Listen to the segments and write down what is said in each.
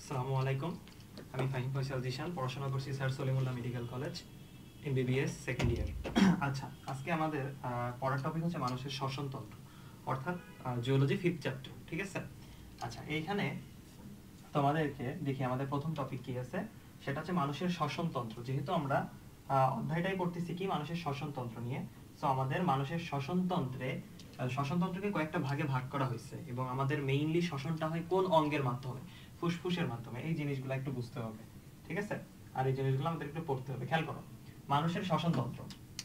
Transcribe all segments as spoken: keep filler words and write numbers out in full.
আসসালামু আলাইকুম, আমি ফাহিম ফয়সাল জিশান, পড়াশোনা করছি sir Salimullah medical college, MBBS second year. আচ্ছা, আজকে আমাদের পড়ার টপিক হচ্ছে মানুষের শ্বসনতন্ত্র, অর্থাৎ জিওলজি ফিফথ চ্যাপ্টার। ঠিক আছে? আচ্ছা, এইখানে তোমাদেরকে দেখি আমাদের প্রথম টপিক কি আছে, সেটা হচ্ছে মানুষের শ্বসনতন্ত্র। যেহেতু আমরা অধ্যায়টাই পড়তেছি কি মানুষের শ্বসনতন্ত্র নিয়ে, সো আমাদের মানুষের শ্বসনতন্ত্রে শ্বসনতন্ত্রকে কয়েকটা ভাগে ভাগ করা হয়েছে এবং আমাদের মেইনলি শ্বসনটা হয় কোন অঙ্গের মাধ্যমে? ফুসফুসের মাধ্যমে। এই জিনিসগুলো একটু বুঝতে হবে, ঠিক আছে? আর এই জিনিসগুলো আমাদের একটু পড়তে হবে। খেয়াল করো, মানুষের শ্বসনতন্ত্র,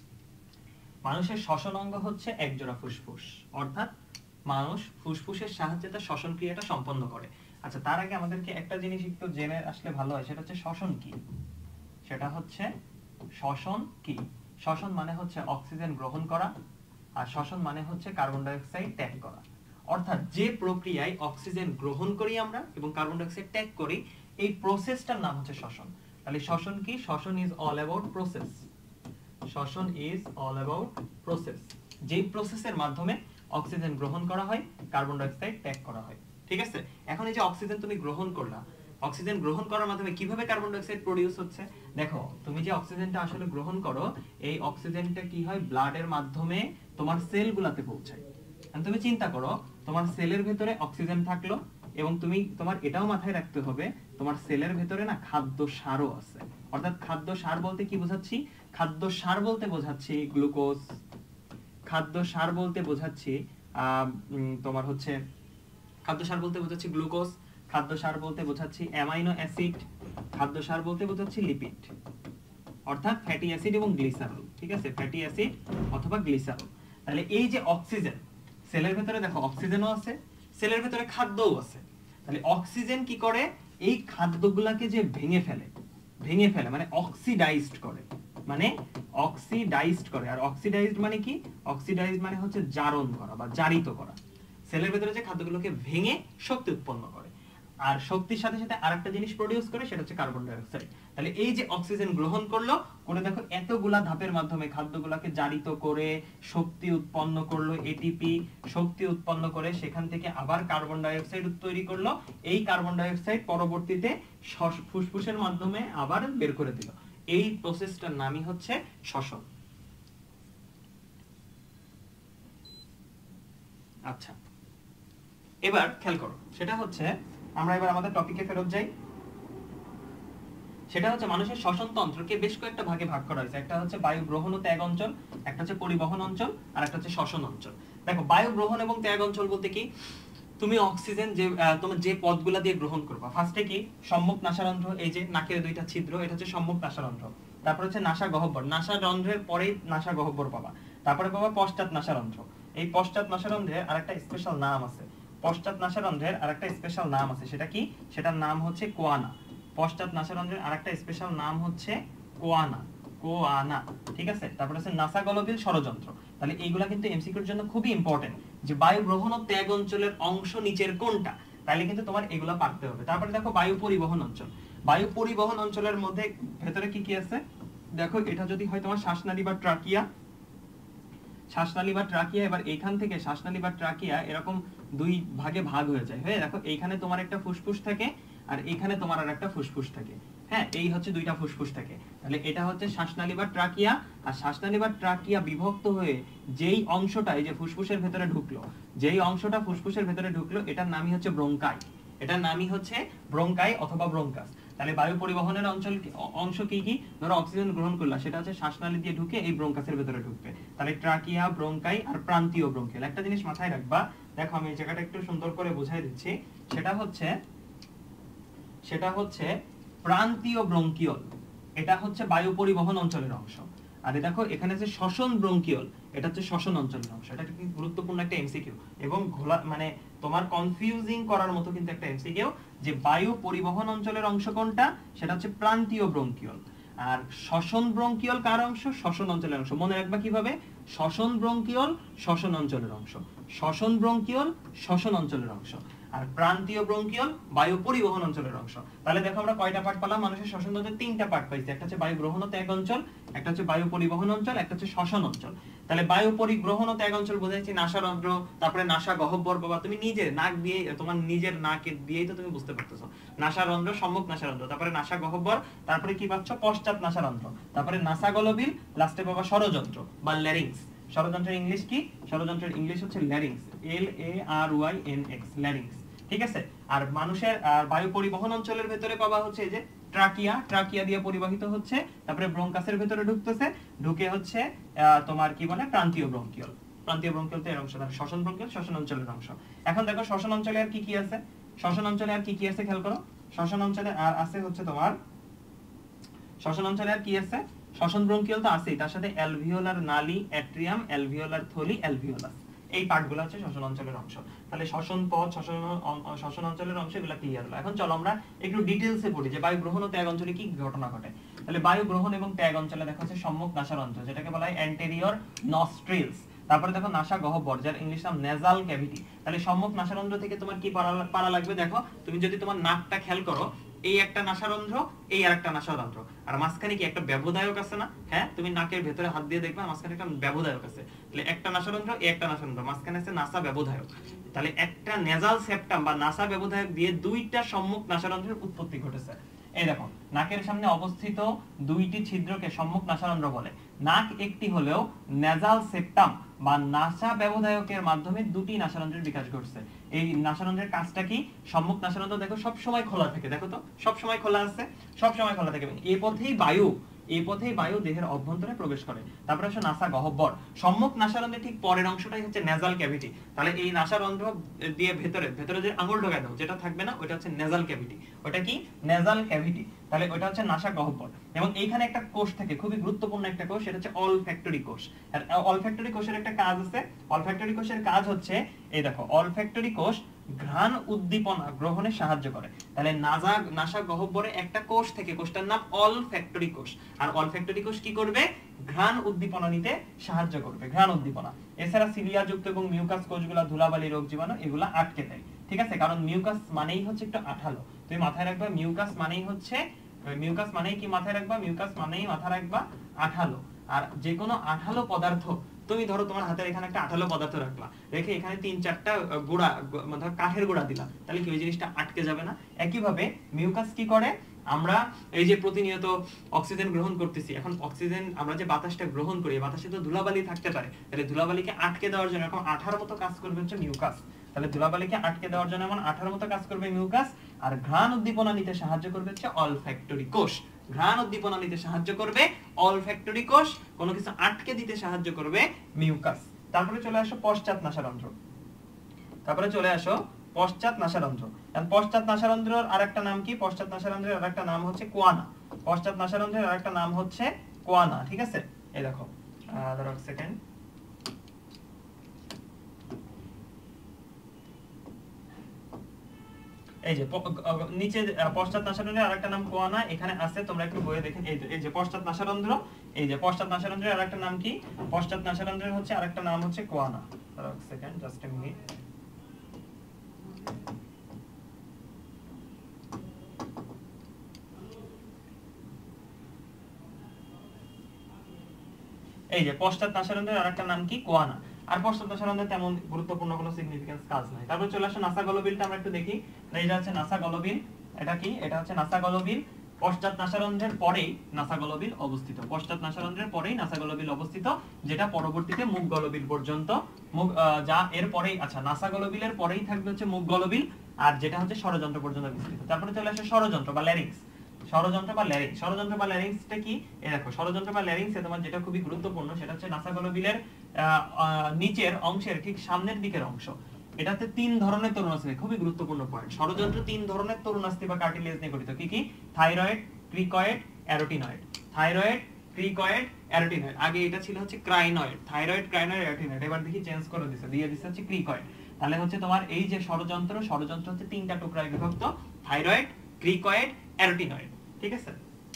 মানুষের শ্বসন অঙ্গ হচ্ছে একজোড়া ফুসফুস, অর্থাৎ মানুষ ফুসফুসের সাহায্যে তার শ্বসন ক্রিয়াটা সম্পন্ন করে। আচ্ছা, তার আগে আমাদেরকে একটা জিনিস একটু জেনে আসলে ভালো হয়, সেটা হচ্ছে শ্বসন কি। সেটা হচ্ছে শ্বসন কি। শ্বসন মানে হচ্ছে অক্সিজেন গ্রহণ করা, আর শ্বসন মানে হচ্ছে কার্বন ডাই অক্সাইড ত্যাগ করা। অর্থাৎ যে প্রক্রিয়ায় অক্সিজেন গ্রহণ করি আমরা এবং কার্বন ডাই অক্সাইড ত্যাগ করি, এই প্রসেসটার নাম হচ্ছে শ্বসন। তাহলে শ্বসন কি? শ্বসন ইজ অল অ্যাবাউট প্রসেস। শ্বসন ইজ অল অ্যাবাউট প্রসেস, যেই প্রসেসের মাধ্যমে অক্সিজেন গ্রহণ করা হয়, কার্বন ডাই অক্সাইড ত্যাগ করা হয়। ঠিক আছে? এখন এই যে অক্সিজেন তুমি গ্রহণ করলা, অক্সিজেন গ্রহণ করার মাধ্যমে কিভাবে কার্বন ডাই অক্সাইড প্রোডিউস হচ্ছে? দেখো, তুমি যে অক্সিজেনটা আসলে গ্রহণ করো, এই অক্সিজেনটা কি হয়? ব্লাডের মাধ্যমে তোমার সেলগুলোতে পৌঁছায়। তুমি চিন্তা করো, তোমার সেলের ভেতরে অক্সিজেন থাকলো এবং তুমি তোমার এটাও মাথায় রাখতে হবে, তোমার সেলের ভেতরে না খাদ্য সারও আছে। অর্থাৎ খাদ্য সার বলতে কি বোঝাচ্ছি? খাদ্য সার বলতে বোঝাচ্ছি গ্লুকোজ, খাদ্য সার বলতে বোঝাচ্ছি তোমার হচ্ছে খাদ্য সার বলতে বোঝাচ্ছি গ্লুকোজ, খাদ্য সার বলতে বোঝাচ্ছি অ্যামাইনো অ্যাসিড, খাদ্য সার বলতে বোঝাচ্ছি লিপিড, অর্থাৎ ফ্যাটি অ্যাসিড এবং গ্লিসারল। ঠিক আছে? ফ্যাটি অ্যাসিড অথবা গ্লিসারল। তাহলে এই যে অক্সিজেন, সেলের ভেতরে দেখো অক্সিজেনও আছে, সেলের ভেতরে খাদ্যও আছে। তাহলে অক্সিজেন কি করে? এই খাদ্যগুলোকে যে ভেঙে ফেলে, ভেঙে ফেলে মানে অক্সিডাইজড করে, মানে অক্সিডাইজড করে। আর অক্সিডাইজড মানে কি? অক্সিডাইজড মানে হচ্ছে জারণ করা বা জারিত করা। সেলের ভেতরে যে খাদ্যগুলোকে ভেঙে শক্তি উৎপন্ন করে, আর শক্তির সাথে সাথে আরেকটা জিনিস প্রোডিউস করে, সেটা হচ্ছে কার্বন ডাই অক্সাইড। তাহলে এই যে অক্সিজেন গ্রহণ করলো, করে দেখো এতগুলা ধাপের মাধ্যমে খাদ্যগুলোকে জারিত করে শক্তি উৎপন্ন করলো, এটিপি শক্তি উৎপন্ন করে সেখান থেকে আবার কার্বন ডাই অক্সাইড তৈরি করলো। এই কার্বন ডাই অক্সাইড পরবর্তীতে ফুসফুসের মাধ্যমে আবার বের করে দিল। এই প্রসেসটার নামই হচ্ছে শ্বসন। আচ্ছা, এবার খেয়াল করো, সেটা হচ্ছে আমরা এবার আমাদের টপিকে ফেরত যাই। সেটা হচ্ছে মানুষের শ্বসনতন্ত্রকে বেশ কয়েকটা ভাগে ভাগ করা হয়েছে। একটা হচ্ছে বায়ু গ্রহণ ও ত্যাগ অঞ্চল, একটা হচ্ছে পরিবহন অঞ্চল, আর একটা হচ্ছে শ্বসন অঞ্চল। দেখো, বায়ু গ্রহণ এবং ত্যাগ অঞ্চল বলতে কি? তুমি অক্সিজেন যে তোমার যে পথগুলা দিয়ে গ্রহণ করবা, ফার্স্টে কি? সম্মুখ নাসারন্ধ্র, এই যে নাকের দুইটা ছিদ্র, এটা হচ্ছে সম্মুখ নাসারন্ধ্র। তারপর হচ্ছে নাসা গহ্বর, নাসারন্ধ্রের পরেই নাসা গহ্বর পাবা। তারপরে পাবা পশ্চাৎ নাসারন্ধ্র। এই পশ্চাৎ নাসারন্ধ্রের আরেকটা স্পেশাল নাম আছে, পশ্চাৎ নাসারন্ধ্রের আরেকটা স্পেশাল নাম আছে, সেটা কি? সেটার নাম হচ্ছে কোয়ানা। পশ্চাৎ নাসারন্ধ্রের আরেকটা স্পেশাল নাম হচ্ছে কোয়ানা, কোয়ানা। ঠিক আছে? তারপর আছে নাসাগলবিল ষড়যন্ত্র। তাহলে এইগুলা কিন্তু এমসিকিউর জন্য খুবই ইম্পর্টেন্ট, যে বায়ু গ্রহণ ও ত্যাগ অঞ্চলের অংশ নিচের কোনটা, তাহলে কিন্তু তোমার এগুলা পারতে হবে। তারপরে দেখো বায়ু পরিবহন অঞ্চল, বায়ু পরিবহন অঞ্চলের মধ্যে ভেতরে কি কি আছে দেখো। এটা যদি হয় তোমার শ্বাসনালী বা ট্রাকিয়া, শ্বাসনালী বা ট্রাকিয়া। এবার এইখান থেকে শ্বাসনালী বা ট্রাকিয়া এরকম দুই ভাগে ভাগ হয়ে যায়। হ্যাঁ, দেখো এইখানে তোমার একটা ফুসফুস থাকে আর এইখানে তোমার আর একটা ফুসফুস থাকে। হ্যাঁ, এই হচ্ছে দুইটা ফুসফুস থাকে। তাহলে এটা হচ্ছে শ্বাসনালী বা ট্রাকিয়া। আর শ্বাসনালী বা ট্রাকিয়া বিভক্ত হয়ে যেই অংশটা এই যে ফুসফুসের ভেতরে ঢুকলো, যেই অংশটা ফুসফুসের ভেতরে ঢুকলো, এটার নামই হচ্ছে ব্রোঙ্কাই। এটার নামই হচ্ছে ব্রোঙ্কাই অথবা ব্রোঙ্কাস। তাহলে বায়ু পরিবহনের অঞ্চল অংশ কি কি? ধরো অক্সিজেন গ্রহণ করলা, সেটা হচ্ছে শ্বাসনালী দিয়ে ঢুকে এই ব্রোঙ্কাসের ভেতরে ঢুকবে। তাহলে ট্রাকিয়া, ব্রোঙ্কাই আর প্রান্তীয় ব্রোঙ্কিয়াল। একটা জিনিস মাথায় রাখবা, দেখো আমি এই জায়গাটা একটু সুন্দর করে বুঝাই দিচ্ছি। সেটা হচ্ছে সেটা হচ্ছে প্রান্তীয় ব্রোঙ্কিয়ল, এটা হচ্ছে বায়ু পরিবহন অঞ্চলের অংশ। আর দেখো এখানে যে শ্বসন ব্রোঙ্কিয়ল, এটা হচ্ছে শ্বসন অঞ্চলের অংশ। এটা কি গুরুত্বপূর্ণ একটা এমসিকিউ এবং ঘোলা মানে তোমার কনফিউজিং করার মতো কিন্তু একটা এমসিকিউ, যে বায়ু পরিবহন অঞ্চলের অংশ কোনটা, সেটা হচ্ছে প্রান্তীয় ব্রোঙ্কিয়ল। আর শ্বসন ব্রোঙ্কিয়ল কার অংশ? শ্বসন অঞ্চলের অংশ। মনে রাখবা কিভাবে? শ্বসন ব্রোঙ্কিয়ল শ্বসন অঞ্চলের অংশ, শ্বসন ব্রোঙ্কিয়ল শ্বসন অঞ্চলের অংশ। আর প্রান্তীয় ব্রঙ্কিওল বায়ু পরিবহন অঞ্চলের অংশ। তাহলে দেখো আমরা কয়টা পার্ট পেলাম? মানুষের শ্বসন তন্ত্রের তিনটা পার্ট পাইছি, একটা হচ্ছে বায়ু গ্রহণ ও ত্যাগ অঞ্চল, একটা হচ্ছে বায়ু পরিবহন অঞ্চল, একটা হচ্ছে শ্বসন অঞ্চল। তাহলে বায়ু পরিগ্রহণ ও ত্যাগ অঞ্চল বোঝাইছি নাসারন্ধ্র, তারপরে নাসা গহ্বর, বাবা তুমি নিজে নাক দিয়ে তোমার নিজের নাকে দিয়েই তো তুমি বুঝতে পারতেছো, নাসারন্ধ্র, সম্মুখ নাসারন্ধ্র, তারপরে নাসা গহ্বর, তারপরে কি পাচ্ছ পশ্চাৎ নাসারন্ধ্র, তারপরে নাসাগলবিল, লাস্টে বাবা ষড়যন্ত্র বা ল্যারিংস। ষড়যন্ত্রের ইংলিশ কি? ষড়যন্ত্রের ইংলিশ হচ্ছে larynx, L A R Y N X, larynx. ঠিক আছে। আর মানুষের বায়ু পরিবহন অঞ্চলের ভেতরে পাবা হচ্ছে এই যে ট্রাকিয়া, ট্রাকিয়া দিয়ে পরিবাহিত হচ্ছে, তারপরে ব্রঙ্কাসের ভেতরে ঢুকতেছে, ঢুকে হচ্ছে তোমার কি বলে প্রান্তীয় ব্রঙ্কিওল, প্রান্তীয় ব্রঙ্কিওল তো এর অংশ, তার শ্বসন ব্রঙ্কিওল শ্বসন অঞ্চলের অংশ। এখন দেখো শ্বসন অঞ্চলে আর কি কি আছে, শ্বসন অঞ্চলে আর কি কি আছে খেয়াল করো। শ্বসন অঞ্চলে আর আছে হচ্ছে তোমার, শ্বসন অঞ্চলে আর কি আছে, শ্বসন ব্রঙ্কিওল তো আছেই, তার সাথে অ্যালভিওলার নালী, অ্যাট্রিয়াম, অ্যালভিওলার থলি, অ্যালভিওলাস, এই পার্টগুলো হচ্ছে শ্বসন অঞ্চলের অংশ। তাহলে শ্বসন পথ, শ্বসন শ্বসন অঞ্চলের অংশ, এগুলো ক্লিয়ার হলো। এখন চলো আমরা একটু ডিটেইলসে পড়ি যে বায়ু গ্রহণ ও ত্যাগ অঞ্চলে কি ঘটনা ঘটে। তাহলে বায়ু গ্রহণ এবং ত্যাগ অঞ্চলে দেখা হচ্ছে সম্মুখ নাসারন্ধ্র, যেটাকে বলা হয় অ্যান্টেরিয়র নস্ট্রিলস। তারপরে দেখো নাসা গহ্বর, যার ইংলিশ নাম নেজাল ক্যাভিটি। তাহলে সম্মুখ নাসারন্ধ্র থেকে তোমার কি পারা লাগবে? দেখো তুমি যদি তোমার নাকটা খেয়াল করো, এই একটা নাসারন্ধ্র, এই আর একটা নাসারন্ধ্র, আর মাঝখানে কি একটা ব্যবধায়ক আছে না? হ্যাঁ, তুমি নাকের ভেতরে হাত দিয়ে দেখবা মাঝখানে একটা ব্যবধায়ক আছে। তাহলে একটা নাসারন্ধ্র, এই একটা নাসারন্ধ্র, মাঝখানে আছে নাসা ব্যবধায়ক। তাহলে একটা নেজাল সেপ্টাম বা নাসা ব্যবধায়ক দিয়ে দুইটা সম্মুখ নাসারন্ধ্রের উৎপত্তি ঘটেছে। এই দেখো নাকের সামনে অবস্থিত দুইটি ছিদ্রকে সম্মুখ নাসারন্ধ্র বলে। নাক একটি হলেও নেজাল সেপ্টাম বা নাসা ব্যবধায়কের মাধ্যমে দুটি নাসারন্ধ্রের বিকাশ ঘটছে। এই নাসারন্ধ্রের কাজটা কি? সম্মুখ নাসারন্ধ্র দেখো সব সময় খোলা থাকে, দেখো তো সব সময় খোলা আছে, সব সময় খোলা থাকে, এই পথেই বায়ু এই পথেই বায়ু দেহের অভ্যন্তরে প্রবেশ করে। তারপরে হচ্ছে নাসা গহ্বর, সম্মুখ নাসারন্ধ্রের ঠিক পরের অংশটাই হচ্ছে নেজাল ক্যাভিটি। তাহলে এই নাসারন্ধ্র দিয়ে ভেতরে ভেতরে যে আঙুল ঢোকায় দাও, যেটা থাকবে না ওটা হচ্ছে নেজাল ক্যাভিটি, ওটা কি নেজাল ক্যাভিটি। তাহলে ওটা হচ্ছে নাসা গহ্বর। এবং এইখানে একটা কোষ থাকে, খুবই গুরুত্বপূর্ণ একটা কোষ, সেটা হচ্ছে অলফ্যাক্টরি কোষ। আর অলফ্যাক্টরি কোষের একটা কাজ আছে, অলফ্যাক্টরি কোষের কাজ হচ্ছে এই দেখো, অলফ্যাক্টরি কোষ ঘ্রাণ উদ্দীপনা গ্রহণে সাহায্য করে। তাহলে নাসা নাসা গহ্বরে একটা কোষ থেকে, কোষটার নাম অলফ্যাক্টরি কোষ। আর অলফ্যাক্টরি কোষ কি করবে? ঘ্রাণ উদ্দীপনা নিতে সাহায্য করবে, ঘ্রাণ উদ্দীপনা। এছাড়া সিলিয়া যুক্ত এবং মিউকাস কোষগুলো ধুলাবালি, রোগ জীবাণু এগুলা আটকে দেয়। ঠিক আছে, কারণ মিউকাস মানেই হচ্ছে একটু আঠালো, তুমি মাথায় রাখবা মিউকাস মানেই হচ্ছে, মিউকাস মানেই কি মাথায় রাখবা, মিউকাস মানেই মাথায় রাখবা আঠালো। আর যে কোনো আঠালো পদার্থ, তুমি ধরো তোমার হাতের এখানে একটা আঠালো পদার্থ রাখলা, রেখে এখানে তিন চারটা গুড়া, মানে কাঠের গুড়া দিলা, তাহলে কি ওই জিনিসটা আটকে যাবে না? একইভাবে মিউকাস কি করে, আমরা এই যে প্রতিনিয়ত অক্সিজেন গ্রহণ করতেছি, এখন অক্সিজেন আমরা যে বাতাসটা গ্রহণ করি, বাতাসে তো ধুলাবালি থাকতে পারে, তাহলে ধুলাবালিকে আটকে দেওয়ার জন্য এখন আঠার মতো কাজ করবে হচ্ছে মিউকাস। তাহলে ধুলাবালিকে আটকে দেওয়ার জন্য এমন আঠার মতো কাজ করবে মিউকাস। আর ঘ্রাণ উদ্দীপনা নিতে সাহায্য করবে হচ্ছে অলফ্যাক্টরি কোষ। ঘ্রাণ উদ্দীপনা নিতে সাহায্য করবে অলফ্যাক্টরি কোষ, কোনো কিছু আটকে দিতে সাহায্য করবে মিউকাস। তারপরে চলে আসো পশ্চাৎ নাসারন্ধ্র, তারপরে চলে আসো পশ্চাৎ নাসারন্ধ্র। পশ্চাৎ নাসারন্ধ্রের আরেকটা নাম কি? পশ্চাৎ নাসারন্ধ্রের আরেকটা নাম হচ্ছে কোয়ানা। পশ্চাৎ নাসারন্ধ্রের আরেকটা নাম হচ্ছে কোয়ানা। ঠিক আছে, এই দেখো ধরো এক সেকেন্ড, এই যে নিচে পশ্চাৎ নাসারন্ধ্রের আরেকটা নাম কোয়ানা, এখানে আছে, তোমরা একটু বইয়ে দেখেন। এই এই যে পশ্চাৎ নাসারন্ধ্র, এই যে পশ্চাৎ নাসারন্ধ্রের আরেকটা নাম কি? পশ্চাৎ নাসারন্ধ্রের হচ্ছে আরেকটা নাম হচ্ছে কোয়ানা। ধরো এক সেকেন্ড, জাস্ট এ মিনিট। এই যে পশ্চাৎ নাসারন্ধ্রের আরেকটা নাম কি? কোয়ানা। আর পশ্চাৎ নাসারন্ধ্রের তেমন গুরুত্বপূর্ণ কোনো সিগনিফিকেন্স কাজ নাই। তারপর চলে আসে নাসা গলবিলটা আমরা একটু দেখি। এইটা হচ্ছে নাসা গলবিল, এটা কি? এটা হচ্ছে নাসা গলবিল। পশ্চাৎ নাসারন্ধ্রের পরেই নাসা গলবিল অবস্থিত, পশ্চাৎ নাসারন্ধ্রের পরেই নাসা গলবিল অবস্থিত, যেটা পরবর্তীতে মুখ গলবিল পর্যন্ত, মুখ যা এর পরেই, আচ্ছা নাসা গলবিলের পরেই থাকবে হচ্ছে মুখ গলবিল, আর যেটা হচ্ছে ষড়যন্ত্র পর্যন্ত বিস্তৃত। তারপরে চলে আসে ষড়যন্ত্র বা ল্যারিংস। ষড়যন্ত্র বা ল্যারিংস, ষড়যন্ত্র বা ল্যারিংসটা কি? এই দেখো ষড়যন্ত্র বা ল্যারিংসে তোমার যেটা খুবই গুরুত্বপূর্ণ, সেটা হচ্ছে নাসা গলবিলের নিচের অংশের ঠিক সামনের দিকের অংশ। এটাতে তিন ধরনের তরুণাস্থি, খুবই গুরুত্বপূর্ণ পয়েন্ট। ষড়যন্ত্র তিন ধরনের তরুণাস্থি বা কার্টিলেজ নিয়ে গঠিত। কি কি? Thyroid, cricoid, arytenoid. Thyroid, cricoid, arytenoid. আগে এটা ছিল হচ্ছে ক্রাইনয়েড, থাইরয়েড, ক্রাইনয়েড, অ্যারোটিনয়েড। এবার দেখি চেঞ্জ করে দিয়েছে, দিয়ে দিয়েছে হচ্ছে ক্রিকয়েড। তাহলে হচ্ছে তোমার এই যে ষড়যন্ত্র, ষড়যন্ত্র হচ্ছে তিনটা টুকরায় বিভক্ত, থাইরয়েড, ক্রিকয়েড, অ্যারোটিনয়েড। ঠিক আছে,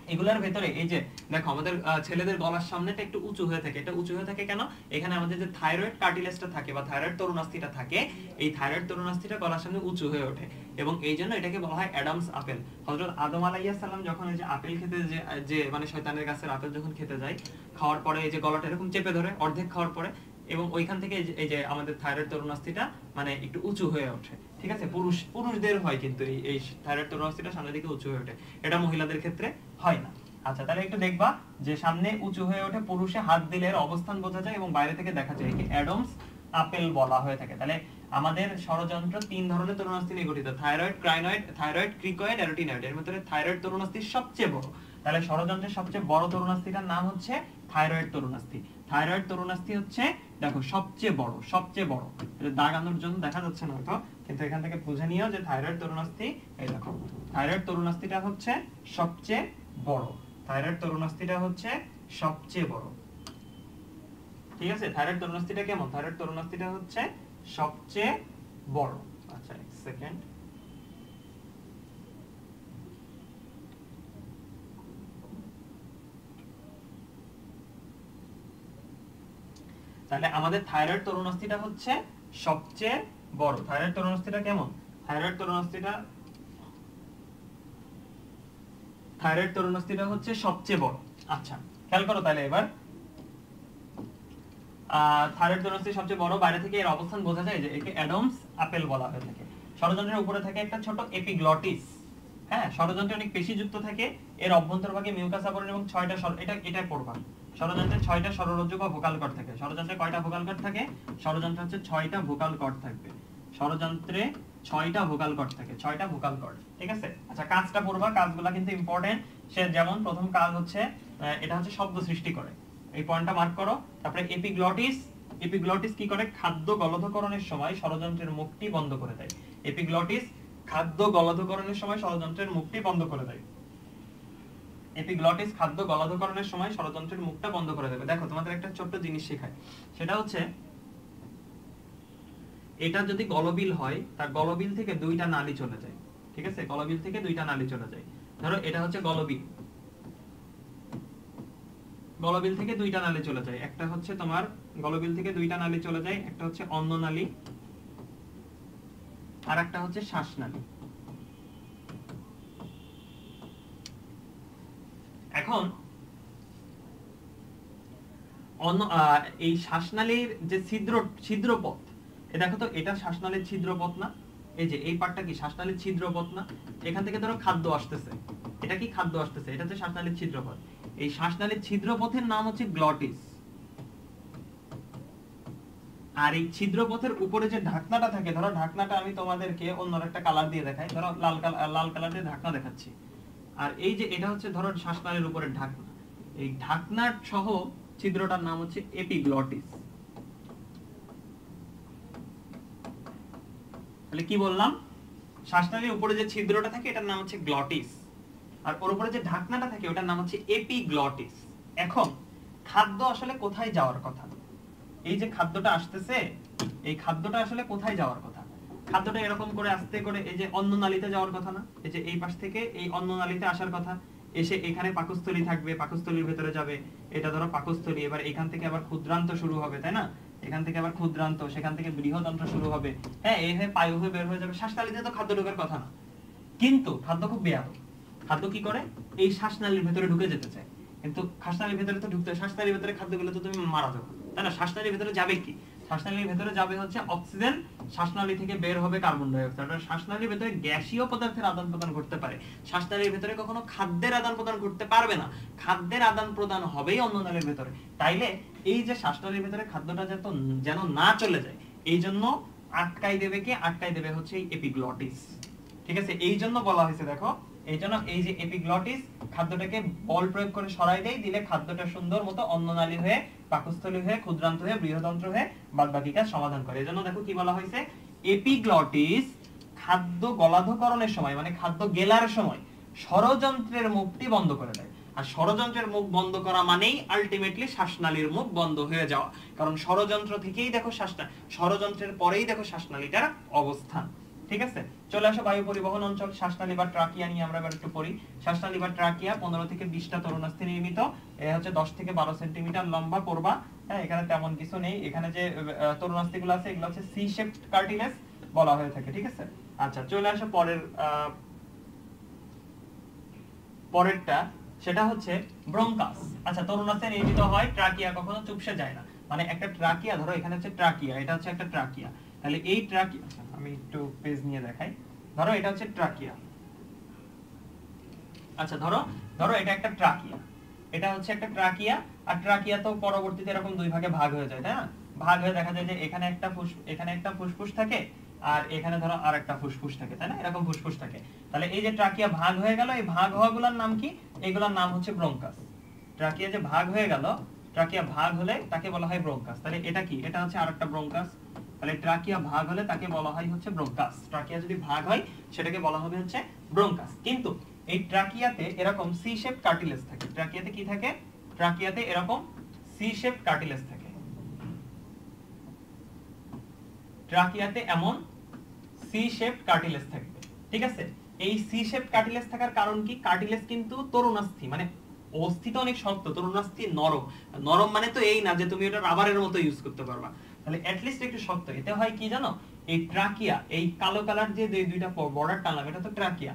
এগুলার ভেতরে এই যে দেখো আমাদের ছেলেদের গলার সামনেটা একটু উঁচু হয়ে থাকে, এটা উঁচু হয়ে থাকে কেন? এখানে আমাদের যে থাইরয়েড কার্টিলেজটা থাকে বা থাইরয়েড তরুণাস্থিটা থাকে, এই থাইরয়েড তরুণাস্থিটা গলার সামনে উঁচু হয়ে ওঠে এবং এই জন্য এটাকে বলা হয় অ্যাডামস আপেল। হযরত আদম আলাইহিস সালাম যখন এই যে আপেল খেতে যে যে মানে শয়তানের গাছের আপেল যখন খেতে যায়, খাওয়ার পরে এই যে গলাটা এরকম চেপে ধরে অর্ধেক খাওয়ার পরে, এবং ওইখান থেকে এই যে আমাদের থাইরয়েড তরুণাস্থিটা মানে একটু উঁচু হয়ে ওঠে, ঠিক আছে? পুরুষ পুরুষদের হয় কিন্তু এই এই থাইরয়েড তরুণাস্থিটা সামনের দিকে উঁচু হয়ে ওঠে, এটা মহিলাদের ক্ষেত্রে হয় না। আচ্ছা, তাহলে একটু দেখবা যে সামনে উঁচু হয়ে ওঠে, পুরুষে হাত দিলে এর অবস্থান বোঝা যায় এবং বাইরে থেকে দেখা যায় কি অ্যাডামস আপেল বলা হয়ে থাকে। তাহলে আমাদের ষড়যন্ত্র তিন ধরনের তরুণাস্থি নিয়ে গঠিত, thyroid, cricoid, thyroid cricoid, arytenoid. এর ভিতরে থাইরয়েড তরুণাস্থি সবচেয়ে বড়। তাহলে ষড়যন্ত্রের সবচেয়ে বড় তরুণাস্থিটার নাম হচ্ছে থাইরয়েড তরুণাস্থি। থাইরয়েড তরুণাস্থি হচ্ছে দেখো সবচেয়ে বড়, সবচেয়ে বড়। এটা দাগানোর জন্য দেখা যাচ্ছে না হয়তো, কিন্তু এখান থেকে বুঝে নিও যে থাইরয়েড তরুণাস্থি, এই দেখো থাইরয়েড তরুণাস্থিটা হচ্ছে সবচেয়ে বড়। থাইরয়েড তরুণাস্থিটা হচ্ছে সবচেয়ে বড়, ঠিক আছে? থাইরয়েড তরুণাস্থিটা কেমন? থাইরয়েড তরুণাস্থিটা হচ্ছে সবচেয়ে বড়। আচ্ছা, এক সেকেন্ড। তাহলে আমাদের থাইরয়েড তরুণাস্থিটা হচ্ছে সবচেয়ে বড়। থাইরয়েড তরুণাস্থিটা কেমন? থাইরয়েড তরুণাস্থিটা থাইরয়েড তরুণাস্থিটা হচ্ছে সবচেয়ে বড়। আচ্ছা, খেয়াল করো তাহলে এবার থাইরয়েড তরুণাস্থি সবচেয়ে বড়, বাইরে থেকে এর অবস্থান বোঝা যায় যে একে অ্যাডামস আপেল বলা হয়ে থাকে। ষড়যন্ত্রের উপরে থাকে একটা ছোট এপিগ্লটিস, হ্যাঁ, ষড়যন্ত্রে অনেক পেশি যুক্ত থাকে, এর অভ্যন্তরভাগে মিউকাস আবরণ এবং ছয়টা এটা এটা পড়বা। ষড়যন্ত্রে ছয়টা স্বররজ্জু বা ভোকাল কর্ড থাকে। ষড়যন্ত্রে কয়টা ভোকাল কর্ড থাকে? ষড়যন্ত্রে হচ্ছে ছয়টা ভোকাল কর্ড থাকবে। ষড়যন্ত্রে ছয়টা ভোকাল কর্ড থাকে, ছয়টা ভোকাল কর্ড, ঠিক আছে? আচ্ছা, কাজটা পড়বা, কাজগুলো কিন্তু ইম্পর্টেন্ট। সে যেমন প্রথম কাজ হচ্ছে এটা হচ্ছে শব্দ সৃষ্টি করে, এই পয়েন্টটা মার্ক করো। তারপরে এপিগ্লটিস, এপিগ্লটিস কি করে? খাদ্য গলধকরণের সময় ষড়যন্ত্রের মুখটি বন্ধ করে দেয়। এপিগ্লটিস খাদ্য গলধকরণের সময় ষড়যন্ত্রের মুখটি বন্ধ করে দেয়। এপিগ্লটিস খাদ্য গলধকরণের সময় ষড়যন্ত্রের মুখটা বন্ধ করে দেবে। দেখো তোমাদের একটা ছোট্ট জিনিস শেখায়, সেটা হচ্ছে এটা যদি গলবিল হয়, তার গলবিল থেকে দুইটা নালী চলে যায়, ঠিক আছে? গলবিল থেকে দুইটা নালী চলে যায়। ধরো এটা হচ্ছে গলবিল, গলবিল থেকে দুইটা নালী চলে যায়। একটা হচ্ছে তোমার গলবিল থেকে দুইটা নালী চলে যায়, একটা হচ্ছে অন্ন নালী আর একটা হচ্ছে শ্বাসনালী। এখন অন্য এই শ্বাসনালীর যে ছিদ্র ছিদ্রপথ, এ দেখো তো এটা শ্বাসনালীর ছিদ্রপথ না? এই যে এই পার্টটা কি শ্বাসনালীর ছিদ্রপথ না? এখান থেকে ধরো খাদ্য আসতেছে, এটা কি খাদ্য আসতেছে, এটা হচ্ছে শ্বাসনালীর ছিদ্রপথ। এই শ্বাসনালীর ছিদ্রপথের নাম হচ্ছে গ্লটিস। আর এই ছিদ্রপথের উপরে যে ঢাকনাটা থাকে, ধরো ঢাকনাটা আমি তোমাদেরকে অন্য একটা কালার দিয়ে দেখাই, ধরো লাল কালার, লাল কালার দিয়ে ঢাকনা দেখাচ্ছি। আর এই যে এটা হচ্ছে ধরো শ্বাসনালীর উপরে ঢাকনা, এই ঢাকনার সহ ছিদ্রটার নাম হচ্ছে এপিগ্লটিস। তাহলে কি বললাম? শ্বাসনালীর উপরে যে ছিদ্রটা থাকে এটার নাম হচ্ছে গ্লটিস, আর ওর উপরে যে ঢাকনাটা থাকে ওটার নাম হচ্ছে এপিগ্লটিস। এখন খাদ্য আসলে কোথায় যাওয়ার কথা? এই যে খাদ্যটা আসতেছে, এই খাদ্যটা আসলে কোথায় যাওয়ার কথা? খাদ্যটা এরকম করে আস্তে করে এই যে অন্ননালীতে যাওয়ার কথা না? এই যে এই পাশ থেকে এই অন্ননালীতে আসার কথা, এসে এখানে পাকস্থলী থাকবে, পাকস্থলীর ভেতরে যাবে, এটা ধরো পাকস্থলী। এবার এখান থেকে আবার ক্ষুদ্রান্ত শুরু হবে, তাই না? এখান থেকে আবার ক্ষুদ্রান্ত, সেখান থেকে বৃহদান্ত্র শুরু হবে, হ্যাঁ, এই হয়ে পায়ু হয়ে বের হয়ে যাবে। শ্বাসনালীতে তো খাদ্য ঢোকার কথা না, কিন্তু খাদ্য খুব বেয়াদব। খাদ্য কি করে? এই শ্বাসনালীর ভেতরে ঢুকে যেতে চায়, কিন্তু শ্বাসনালীর ভেতরে তো ঢুকতে, শ্বাসনালীর ভেতরে খাদ্য গেলে তো তুমি মারা যাবে, তাই না? শ্বাসনালীর ভেতরে যাবে কি? শ্বাসনালীর ভেতরে যাবে হচ্ছে অক্সিজেন, শ্বাসনালী থেকে বের হবে কার্বন ডাই অক্সাইড। আর শ্বাসনালীর ভেতরে গ্যাসীয় পদার্থের আদান প্রদান করতে পারে, শ্বাসনালীর ভেতরে কখনো খাদ্যের আদান প্রদান করতে পারবে না। খাদ্যের আদান প্রদান হবেই অন্ননালীর ভেতরে। তাইলে এই যে শ্বাসনালীর ভেতরে খাদ্যটা যেন যেন না চলে যায়, এই জন্য আটকাই দেবে কে? আটকাই দেবে হচ্ছে এই এপিগ্লটিস, ঠিক আছে? এই জন্য বলা হয়েছে, দেখো এই জন্য এই যে এপিগ্লটিস খাদ্যটাকে বল প্রয়োগ করে সরাই দেয়, দিলে খাদ্যটা সুন্দর মতো অন্ননালী হয়ে, পাকস্থলী হয়ে, ক্ষুদ্রান্ত হয়ে, বৃহদান্ত্র হয়ে বাদবাকি কাজ সমাধান করে। এজন্য দেখো কি বলা হয়েছে, এপিগ্লটিস খাদ্য গলাধকরণের সময়, মানে খাদ্য গেলার সময় ষড়যন্ত্রের মুখটি বন্ধ করে দেয়। আর ষড়যন্ত্রের মুখ বন্ধ করা মানেই আলটিমেটলি শ্বাসনালীর মুখ বন্ধ হয়ে যাওয়া, কারণ ষড়যন্ত্র থেকেই দেখো শ্বাসনা, ষড়যন্ত্রের পরেই দেখো শ্বাসনালীটার অবস্থান। ঠিক আছে, চলে আসো বায়ু পরিবহন অঞ্চল। শ্বাসনালী বা ট্রাকিয়া নিয়ে আমরা এবার একটু পড়ি। শ্বাসনালী বা ট্রাকিয়া পনেরো থেকে বিশটা তরুণাস্থি নির্মিত, এ হচ্ছে দশ থেকে বারো সেন্টিমিটার লম্বা পড়বা। হ্যাঁ, এখানে তেমন কিছু নেই। এখানে যে তরুণাস্থি গুলো আছে এগুলো হচ্ছে সি শেপড কার্টিলেজ বলা হয়ে থাকে। ঠিক আছে, আচ্ছা চলে আসো পরের পরেরটা, সেটা হচ্ছে ব্রঙ্কাস। আচ্ছা, তরুণাস্থি নির্মিত হয়, ট্রাকিয়া কখনো চুপসে যায় না। মানে একটা ট্রাকিয়া, ধরো এখানে হচ্ছে ট্রাকিয়া, এটা হচ্ছে একটা ট্রাকিয়া, তাহলে এই ট্রাকিয়া, আমি একটু পেজ নিয়ে দেখাই। ধরো এটা হচ্ছে ট্রাকিয়া। আচ্ছা ধরো ধরো এটা একটা ট্রাকিয়া, এটা হচ্ছে একটা ট্রাকিয়া। আর ট্রাকিয়া তো পরবর্তীতে এরকম দুই ভাগে ভাগ হয়ে যায়, তাই না? ভাগ হয়ে দেখা যায় যে এখানে একটা ফুস এখানে একটা ফুসফুস থাকে, আর এখানে ধরো আরেকটা ফুসফুস থাকে, তাই না? এরকম ফুসফুস থাকে। তাহলে এই যে ট্রাকিয়া ভাগ হয়ে গেল, এই ভাগ হওয়াগুলোর নাম কি? এগুলোর নাম হচ্ছে ব্রঙ্কাস। ট্রাকিয়া যে ভাগ হয়ে গেল, ট্রাকিয়া ভাগ হলে তাকে বলা হয় ব্রঙ্কাস। তাহলে এটা কি? এটা হচ্ছে আরেকটা ব্রঙ্কাস। তাহলে ট্রাকিয়া ভাগ হলে তাকে বলা হয় হচ্ছে ব্রঙ্কাস। ট্রাকিয়া যদি ভাগ হয় সেটাকে বলা হবে হচ্ছে ব্রঙ্কাস। কিন্তু এই ট্রাকিয়াতে এরকম সি শেপ কার্টিলেজ থাকে। ট্রাকিয়াতে কি থাকে? ট্রাকিয়াতে এরকম সি শেপ কার্টিলেজ থাকে। ট্রাকিয়াতে এমন সি শেপ কার্টিলেজ থাকবে। ঠিক আছে, এই সি শেপ কার্টিলেজ থাকার কারণ কি? কার্টিলেজ কিন্তু তরুণাস্থি, মানে অস্থি তো অনেক শক্ত, তরুণাস্থি নরম। নরম মানে তো এই না যে তুমি এটা রাবারের মতো ইউজ করতে পারবা, তাহলে এট লিস্ট একটু শক্ত। এতে হয় কি জানো? এই ট্রাকিয়া, এই কালো কালার যে দুইটা বর্ডার টানলাম, এটা তো ট্রাকিয়া।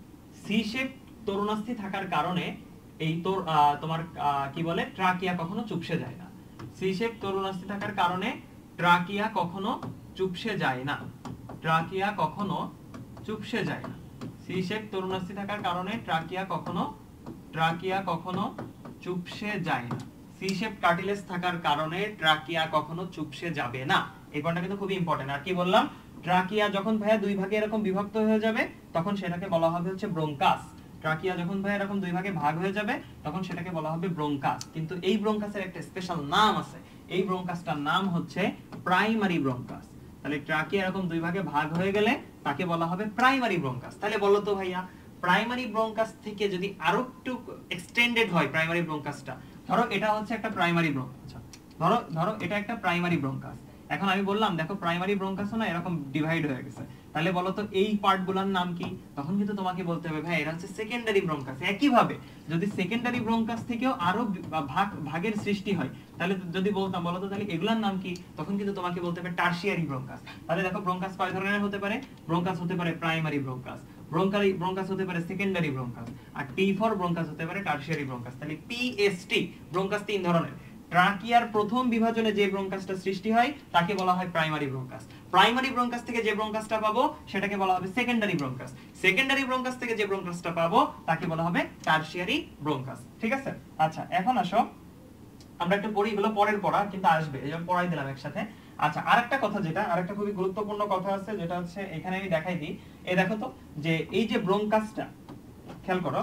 সি শেপ তরুণাস্থি থাকার কারণে এই তোর তোমার কি বলে, ট্রাকিয়া কখনো চুপসে যায় না। সি শেপ তরুণাস্থি থাকার কারণে ট্রাকিয়া কখনো চুপসে যায় না। ট্রাকিয়া কখনো চুপসে যায় না। সি শেপ তরুণাস্থি থাকার কারণে ট্রাকিয়া কখনো ট্রাকিয়া কখনো চুপসে যায় না। সি শেপ কার্টিলেজ থাকার কারণে ট্রাকিয়া কখনো চুপসে যাবে না। এই পয়েন্টটা কিন্তু খুবই ইম্পর্টেন্ট। আর কি বললাম? ট্রাকিয়া যখন ভাইয়া দুই ভাগে এরকম বিভক্ত হয়ে যাবে তখন সেটাকে বলা হবে হচ্ছে ব্রঙ্কাস। ট্রাকিয়া যখন ভাইয়া এরকম দুই ভাগে ভাগ হয়ে যাবে তখন সেটাকে বলা হবে ব্রঙ্কাস। কিন্তু এই ব্রঙ্কাসের একটা স্পেশাল নাম আছে। এই ব্রঙ্কাসটার নাম হচ্ছে প্রাইমারি ব্রঙ্কাস। তাহলে ট্রাকিয়া এরকম দুই ভাগে ভাগ হয়ে গেলে তাকে বলা হবে প্রাইমারি ব্রঙ্কাস। তাহলে বলো তো ভাইয়া, প্রাইমারি ব্রঙ্কাস থেকে যদি আরো একটু এক্সটেন্ডেড হয় প্রাইমারি ব্রঙ্কাসটা, ধরো এটা হচ্ছে একটা প্রাইমারি ব্রঙ্কাস, ধরো ধরো এটা একটা প্রাইমারি ব্রঙ্কাস। এখন আমি বললাম দেখো প্রাইমারি ব্রঙ্কাস না এরকম ডিভাইড হয়ে গেছে, তাহলে বলো তো এই পার্টগুলোর নাম কি? তখন কিন্তু তোমাকে বলতে হবে ভাই এটা হচ্ছে সেকেন্ডারি ব্রঙ্কাস। একই ভাবে যদি সেকেন্ডারি ব্রঙ্কাস থেকেও আরো ভাগ ভাগের সৃষ্টি হয়, তাহলে যদি বলতাম বলো তো তাহলে এগুলোর নাম কি? তখন কিন্তু তোমাকে বলতে হবে টারশিয়ারি ব্রঙ্কাস। তাহলে দেখো ব্রঙ্কাস কয় ধরনের হতে পারে? ব্রঙ্কাস হতে পারে প্রাইমারি ব্রঙ্কাস, ব্রঙ্কারি ব্রঙ্কাস হতে পারে সেকেন্ডারি ব্রঙ্কাস, আর টি ফর ব্রঙ্কাস হতে পারে টারশিয়ারি ব্রঙ্কাস। তাহলে পিএসটি ব্রঙ্কাস তিন ধরনের। ট্রাকিয়ার প্রথম বিভাজনে যে ব্রঙ্কাসটা সৃষ্টি হয় তাকে বলা হয় প্রাইমারি ব্রঙ্কাস। প্রাইমারি ব্রঙ্কাস থেকে যে ব্রঙ্কাসটা পাবো সেটাকে বলা হবে সেকেন্ডারি ব্রঙ্কাস। সেকেন্ডারি ব্রঙ্কাস থেকে যে ব্রঙ্কাসটা পাবো তাকে বলা হবে টারশিয়ারি ব্রঙ্কাস। ঠিক আছে, আচ্ছা এখন আসো আমরা একটু পড়ি, এগুলো পরের পড়া কিন্তু আসবে, এই জন্য পড়াই দিলাম একসাথে। আচ্ছা আরেকটা কথা, যেটা আরেকটা খুবই গুরুত্বপূর্ণ কথা আছে, যেটা হচ্ছে এখানে আমি দেখাই দিই। এই দেখো তো যে এই যে ব্রঙ্কাসটা, খেয়াল করো,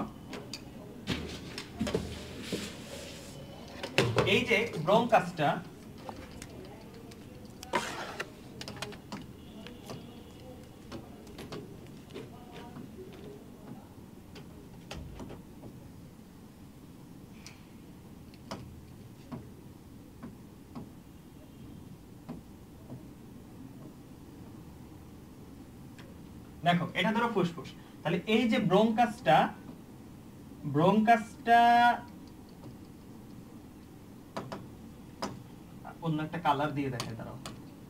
এই যে ব্রঙ্কাসটা দেখো এটা ধরো ফুসফুস, তাহলে এই যে ব্রঙ্কাসটা ব্রঙ্কাসটা অন্য একটা কালার দিয়ে দেখে, দাঁড়াও।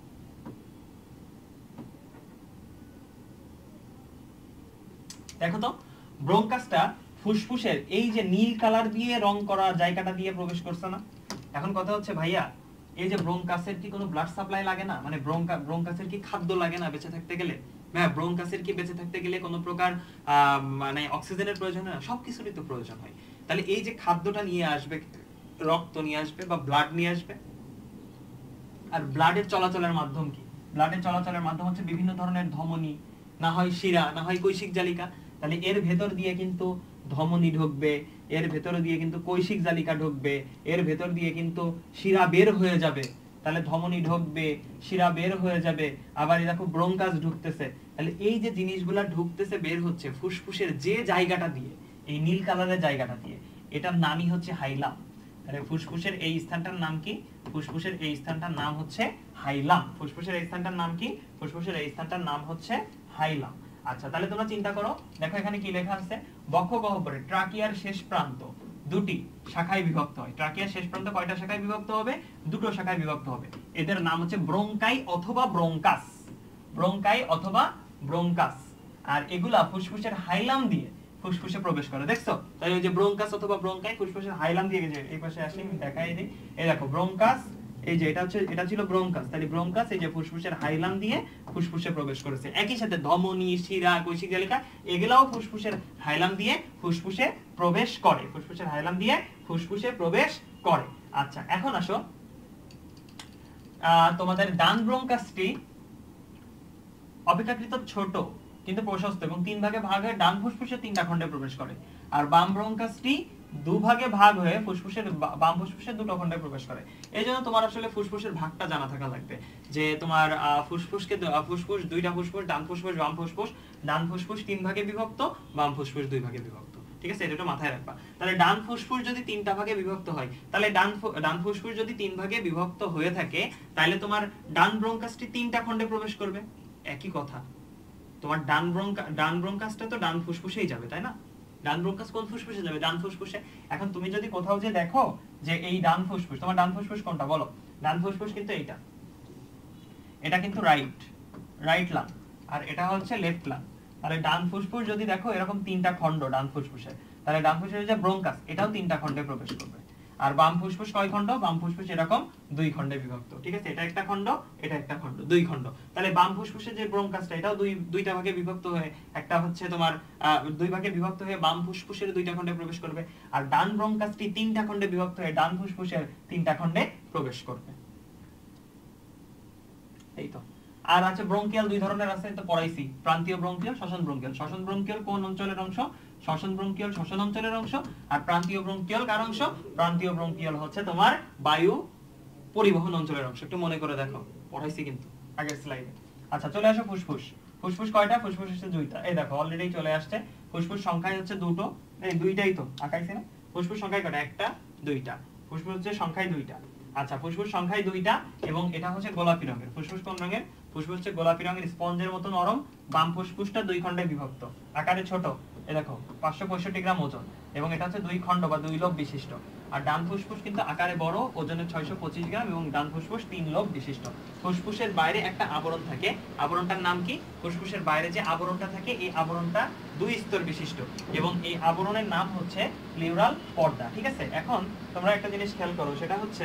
দেখো তো ব্রঙ্কাসটা ফুসফুসের এই যে নীল কালার দিয়ে রং করা জায়গাটা দিয়ে প্রবেশ করছে না? এখন কথা হচ্ছে ভাইয়া এই যে ব্রঙ্কাসের কি কোনো ব্লাড সাপ্লাই লাগে না? মানে ব্রঙ্কা ব্রঙ্কাসের কি খাদ্য লাগে না বেঁচে থাকতে গেলে? হ্যাঁ, ব্রঙ্কাসের কি বেঁচে থাকতে গেলে কোনো প্রকার মানে অক্সিজেনের প্রয়োজন হয় না? সবকিছুরই তো প্রয়োজন হয়। তাহলে এই যে খাদ্যটা নিয়ে আসবে, রক্ত নিয়ে আসবে বা ব্লাড নিয়ে আসবে। আর ব্লাডের চলাচলের মাধ্যম কি? ব্লাডের চলাচলের মাধ্যম হচ্ছে বিভিন্ন ধরনের ধমনী, না হয় শিরা, না হয় কৈশিক জালিকা। তাহলে এর ভেতর দিয়ে কিন্তু ধমনী ঢুকবে, এর ভেতর দিয়ে কিন্তু কৈশিক জালিকা ঢুকবে, এর ভেতর দিয়ে কিন্তু শিরা বের হয়ে যাবে। তাহলে ধমনী ঢুকবে, শিরা বের হয়ে যাবে, আবার দেখো ব্রঙ্কাস ঢুকতেছে। তাহলে এই যে জিনিসগুলা ঢুকতেছে বের হচ্ছে ফুসফুসের যে জায়গাটা দিয়ে, এই নীল কালারের জায়গাটা দিয়ে, এটার নামই হচ্ছে হাইলাম। তাহলে ফুসফুসের এই স্থানটার নাম কি? ফুসফুসের এই স্থানটার নাম হচ্ছে হাইলাম। ফুসফুসের এই স্থানটার নাম কি? ফুসফুসের এই স্থানটার নাম হচ্ছে হাইলাম। আচ্ছা তাহলে তোমরা চিন্তা করো, দেখো এখানে কি লেখা আছে, বক্ষ গহ্বরে ট্রাকিয়ার শেষ প্রান্ত দুটি শাখায় বিভক্ত হয়। ট্রাকিয়ার শেষ প্রান্ত কয়টা শাখায় বিভক্ত হবে? দুটো শাখায় বিভক্ত হবে। এদের নাম হচ্ছে ব্রোঙ্কাই অথবা ব্রোঙ্কাস, ব্রোঙ্কাই অথবা ব্রোঙ্কাস। আর এগুলা ফুসফুসের হাইলাম দিয়ে ফুসফুসে প্রবেশ করে, দেখছো? তাই ওই যে ব্রোঙ্কাস অথবা ব্রোঙ্কাই ফুসফুসের হাইলাম দিয়ে গেছে। এই পাশে আসলে আমি দেখাই দিই, এই দেখো ব্রোঙ্কাস, এই যে এটা হচ্ছে, এটা ছিল ব্রোঙ্কাস, তাহলে ব্রোঙ্কাস এই যে ফুসফুসের হাইলাম দিয়ে ফুসফুসে প্রবেশ করেছে। একই সাথে ধমনী, শিরা, কৈশিক জালিকা এগুলাও ফুসফুসের হাইলাম দিয়ে ফুসফুসে প্রবেশ করে, ফুসফুসের হাইলাম দিয়ে ফুসফুসে প্রবেশ করে। আচ্ছা এখন আসো, তোমাদের ডান ব্রোঙ্কাসটি অপেক্ষাকৃত ছোট কিন্তু প্রশস্ত এবং তিন ভাগে ভাগ হয়ে ডান ফুসফুসে তিনটা খণ্ডে প্রবেশ করে। আর বাম ব্রোঙ্কাসটি দুভাগে ভাগ হয়ে ফুসফুসের বাম ফুসফুসে দুটো খণ্ডে প্রবেশ করে। এই জন্য তোমার আসলে ফুসফুসের ভাগটা জানা থাকা লাগবে, যে তোমার ফুসফুসকে ফুসফুস দুইটা ফুসফুস, ডান ফুসফুস বাম ফুসফুস, ডান ফুসফুস তিন ভাগে বিভক্ত, বাম ফুসফুস দুই ভাগে বিভক্ত। ঠিক আছে, এটা মাথায় রাখবা। তাহলে ডান ফুসফুস যদি তিনটা ভাগে বিভক্ত হয়, তাহলে ডান ডান ফুসফুস যদি তিন ভাগে বিভক্ত হয়ে থাকে, তাহলে তোমার ডান ব্রোঙ্কাসটি তিনটা খণ্ডে প্রবেশ করবে। একই কথা, তোমার ডান ব্রোঙ্কা ডান ব্রোঙ্কাসটা তো ডান ফুসফুসেই যাবে, তাই না? ডান ব্রোঙ্কাস কোন ফুসফুসে যাবে? ডান ফুসফুসে। এখন তুমি যদি কোথাও যে দেখো যে এই ডান ফুসফুস, তোমার ডান ফুসফুস কোনটা বলো? ডান ফুসফুস কিন্তু এইটা, এটা কিন্তু রাইট রাইট লাং, আর এটা হচ্ছে লেফট লাং। তাহলে ডান ফুসফুস যদি দেখো এরকম তিনটা খণ্ড ডান ফুসফুসে, তাহলে ডান ফুসফুসের যে ব্রোঙ্কাস এটাও তিনটা খণ্ডে প্রবেশ করবে। আর বাম ফুসফুস কয় খণ্ড? বাম ফুসফুস এরকম দুই খণ্ডে বিভক্ত। ঠিক আছে, এটা একটা খণ্ড, এটা একটা খণ্ড, দুই খণ্ড। তাহলে বাম ফুসফুসের যে ব্রোঙ্কাসটা এটাও দুই দুইটা ভাগে বিভক্ত হয়ে একটা হচ্ছে তোমার দুই ভাগে বিভক্ত হয়ে বাম ফুসফুসের দুইটা খণ্ডে প্রবেশ করবে। আর ডান ব্রোঙ্কাসটি তিনটা খণ্ডে বিভক্ত হয়ে ডান ফুসফুসের তিনটা খণ্ডে প্রবেশ করবে। এই তো। আর আছে ব্রোঙ্কিয়াল, দুই ধরনের আছে, তো পড়াইছি, প্রান্তীয় ব্রোঙ্কিয়াল, শ্বসন ব্রোঙ্কিয়াল। শ্বসন ব্রোঙ্কিয়াল কোন অঞ্চলের অংশ? শ্বসন ব্রোঙ্কিয়াল শ্বসন অঞ্চলের অংশ। আর প্রান্তীয় ব্রোঙ্কিয়াল কার অংশ? প্রান্তীয় ব্রোঙ্কিয়াল হচ্ছে তোমার বায়ু পরিবহন অঞ্চলের অংশ। একটু মনে করে দেখো, পড়াইছি কিন্তু আগের স্লাইডে। আচ্ছা চলে আসো ফুসফুস। ফুসফুস কয়টা? ফুসফুস হচ্ছে দুইটা। এই দেখো অলরেডি চলে আসছে। ফুসফুস সংখ্যায় হচ্ছে দুটো, এই দুইটাই তো আঁকাইছি না? ফুসফুস সংখ্যায় কয়টা? একটা, দুইটা। ফুসফুস হচ্ছে সংখ্যায় দুইটা। আচ্ছা ফুসফুস সংখ্যায় দুইটা এবং এটা হচ্ছে গোলাপি রঙের। ফুসফুস কোন রঙের? ফুসফুস হচ্ছে গোলাপি রঙের, স্পঞ্জের মতো নরম। বাম ফুসফুসটা দুই খণ্ডে বিভক্ত, আকারে ছোট, এই দেখো পাঁচশো পঁয়ষট্টি গ্রাম ওজন, এবং এটা হচ্ছে দুই খণ্ড বা দুই লোব বিশিষ্ট। আর ডান ফুসফুস কিন্তু আকারে বড়, ওজনে ছয়শো পঁচিশ গ্রাম, এবং ডান ফুসফুস তিন লোব বিশিষ্ট। ফুসফুসের বাইরে একটা আবরণ থাকে, আবরণটার নাম কি? ফুসফুসের বাইরে যে আবরণটা থাকে এই আবরণটা দুই স্তর বিশিষ্ট, এবং এই আবরণের নাম হচ্ছে প্লিউরাল পর্দা। ঠিক আছে, এখন তোমরা একটা জিনিস খেয়াল করো, সেটা হচ্ছে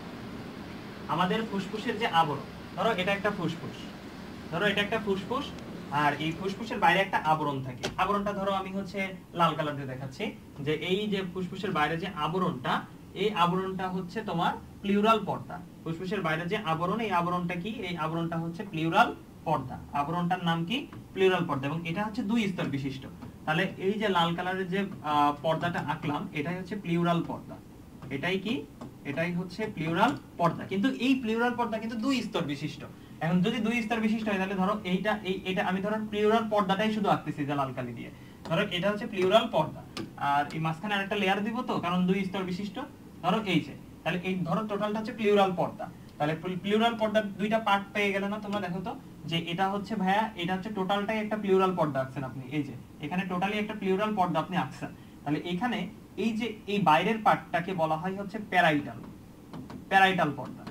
আমাদের ফুসফুসের যে আবরণ, ধরো এটা একটা ফুসফুস, ধরো এটা একটা ফুসফুস, আর এই ফুসফুসের বাইরে একটা আবরণ থাকে। আবরণটা ধরো আমি হচ্ছে লাল কালার দিয়ে দেখাচ্ছি, যে এই যে ফুসফুসের বাইরে যে আবরণটা, এই আবরণটা হচ্ছে তোমার প্লিউরাল পর্দা। ফুসফুসের বাইরে যে আবরণ, এই আবরণটা কি? এই আবরণটা হচ্ছে প্লিউরাল পর্দা। আবরণটার নাম কি? প্লিউরাল পর্দা, এবং এটা হচ্ছে দুই স্তর বিশিষ্ট। তাহলে এই যে লাল কালারের যে পর্দাটা আঁকলাম, এটাই হচ্ছে প্লিউরাল পর্দা। এটাই কি? এটাই হচ্ছে প্লিউরাল পর্দা। কিন্তু এই প্লিউরাল পর্দা কিন্তু দুই স্তর বিশিষ্ট। এখন যদি দুই স্তর বিশিষ্ট হয়, তাহলে ধরো এইটা এই এটা আমি ধরো প্লিউরাল পর্দাটাই শুধু আঁকতেছি যে লাল কালি দিয়ে। ধরো এটা হচ্ছে প্লিউরাল পর্দা, আর এই মাঝখানে আরেকটা লেয়ার দিব তো, কারণ দুই স্তর বিশিষ্ট। ধরো এই যে, তাহলে এই ধরো টোটালটা হচ্ছে প্লিউরাল পর্দা। তাহলে প্লিউরাল পর্দার দুইটা পার্ট পেয়ে গেলে না তোমরা? দেখো তো যে এটা হচ্ছে ভাইয়া, এটা হচ্ছে টোটালটাই একটা প্লিউরাল পর্দা আঁকছেন আপনি। এই যে এখানে টোটালি একটা প্লিউরাল পর্দা আপনি আঁকছেন। তাহলে এখানে এই যে এই বাইরের পার্টটাকে বলা হয় হচ্ছে প্যারাইটাল, প্যারাইটাল পর্দা,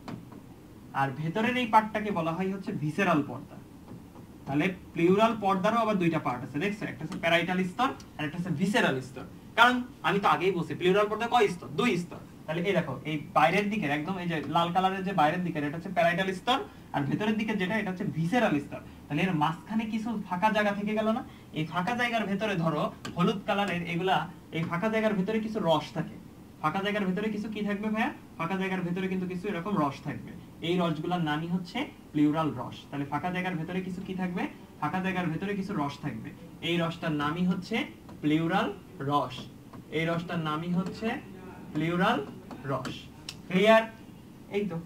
আর ভেতরের এই পার্টটাকে বলা হয় হচ্ছে ভিসেরাল পর্দা। তাহলে প্লিউরাল পর্দারও আবার দুইটা পার্ট আছে, দেখছো? একটা হচ্ছে প্যারাইটাল স্তর আর একটা হচ্ছে ভিসেরাল স্তর। কারণ আমি তো আগেই বলছি প্লিউরাল পর্দা কয় স্তর? দুই স্তর। তাহলে এই দেখো এই বাইরের দিকের একদম এই যে লাল কালারের যে বাইরের দিকের, এটা হচ্ছে প্যারাইটাল স্তর, আর ভেতরের দিকে যেটা এটা হচ্ছে ভিসেরাল স্তর। তাহলে এর মাঝখানে কিছু ফাঁকা জায়গা থেকে গেল না? এই ফাঁকা জায়গার ভেতরে ধরো হলুদ কালারের এগুলা, এই ফাঁকা জায়গার ভেতরে কিছু রস থাকে। ফাঁকা জায়গার ভেতরে কিছু কি থাকবে ভাইয়া? ফাঁকা জায়গার ভেতরে কিন্তু কিছু এরকম রস থাকবে। এই রসগুলোর নামই হচ্ছে প্লিউরাল রস। তাহলে ফাঁকা জায়গার ভেতরে কিছু কি থাকবে? ফাঁকা জায়গার ভেতরে কিছু রস থাকবে। এই রসটার নামই হচ্ছে প্লিউরাল রস। এই রসটার নামই হচ্ছে প্লিউরাল রস। ক্লিয়ার? এই তো।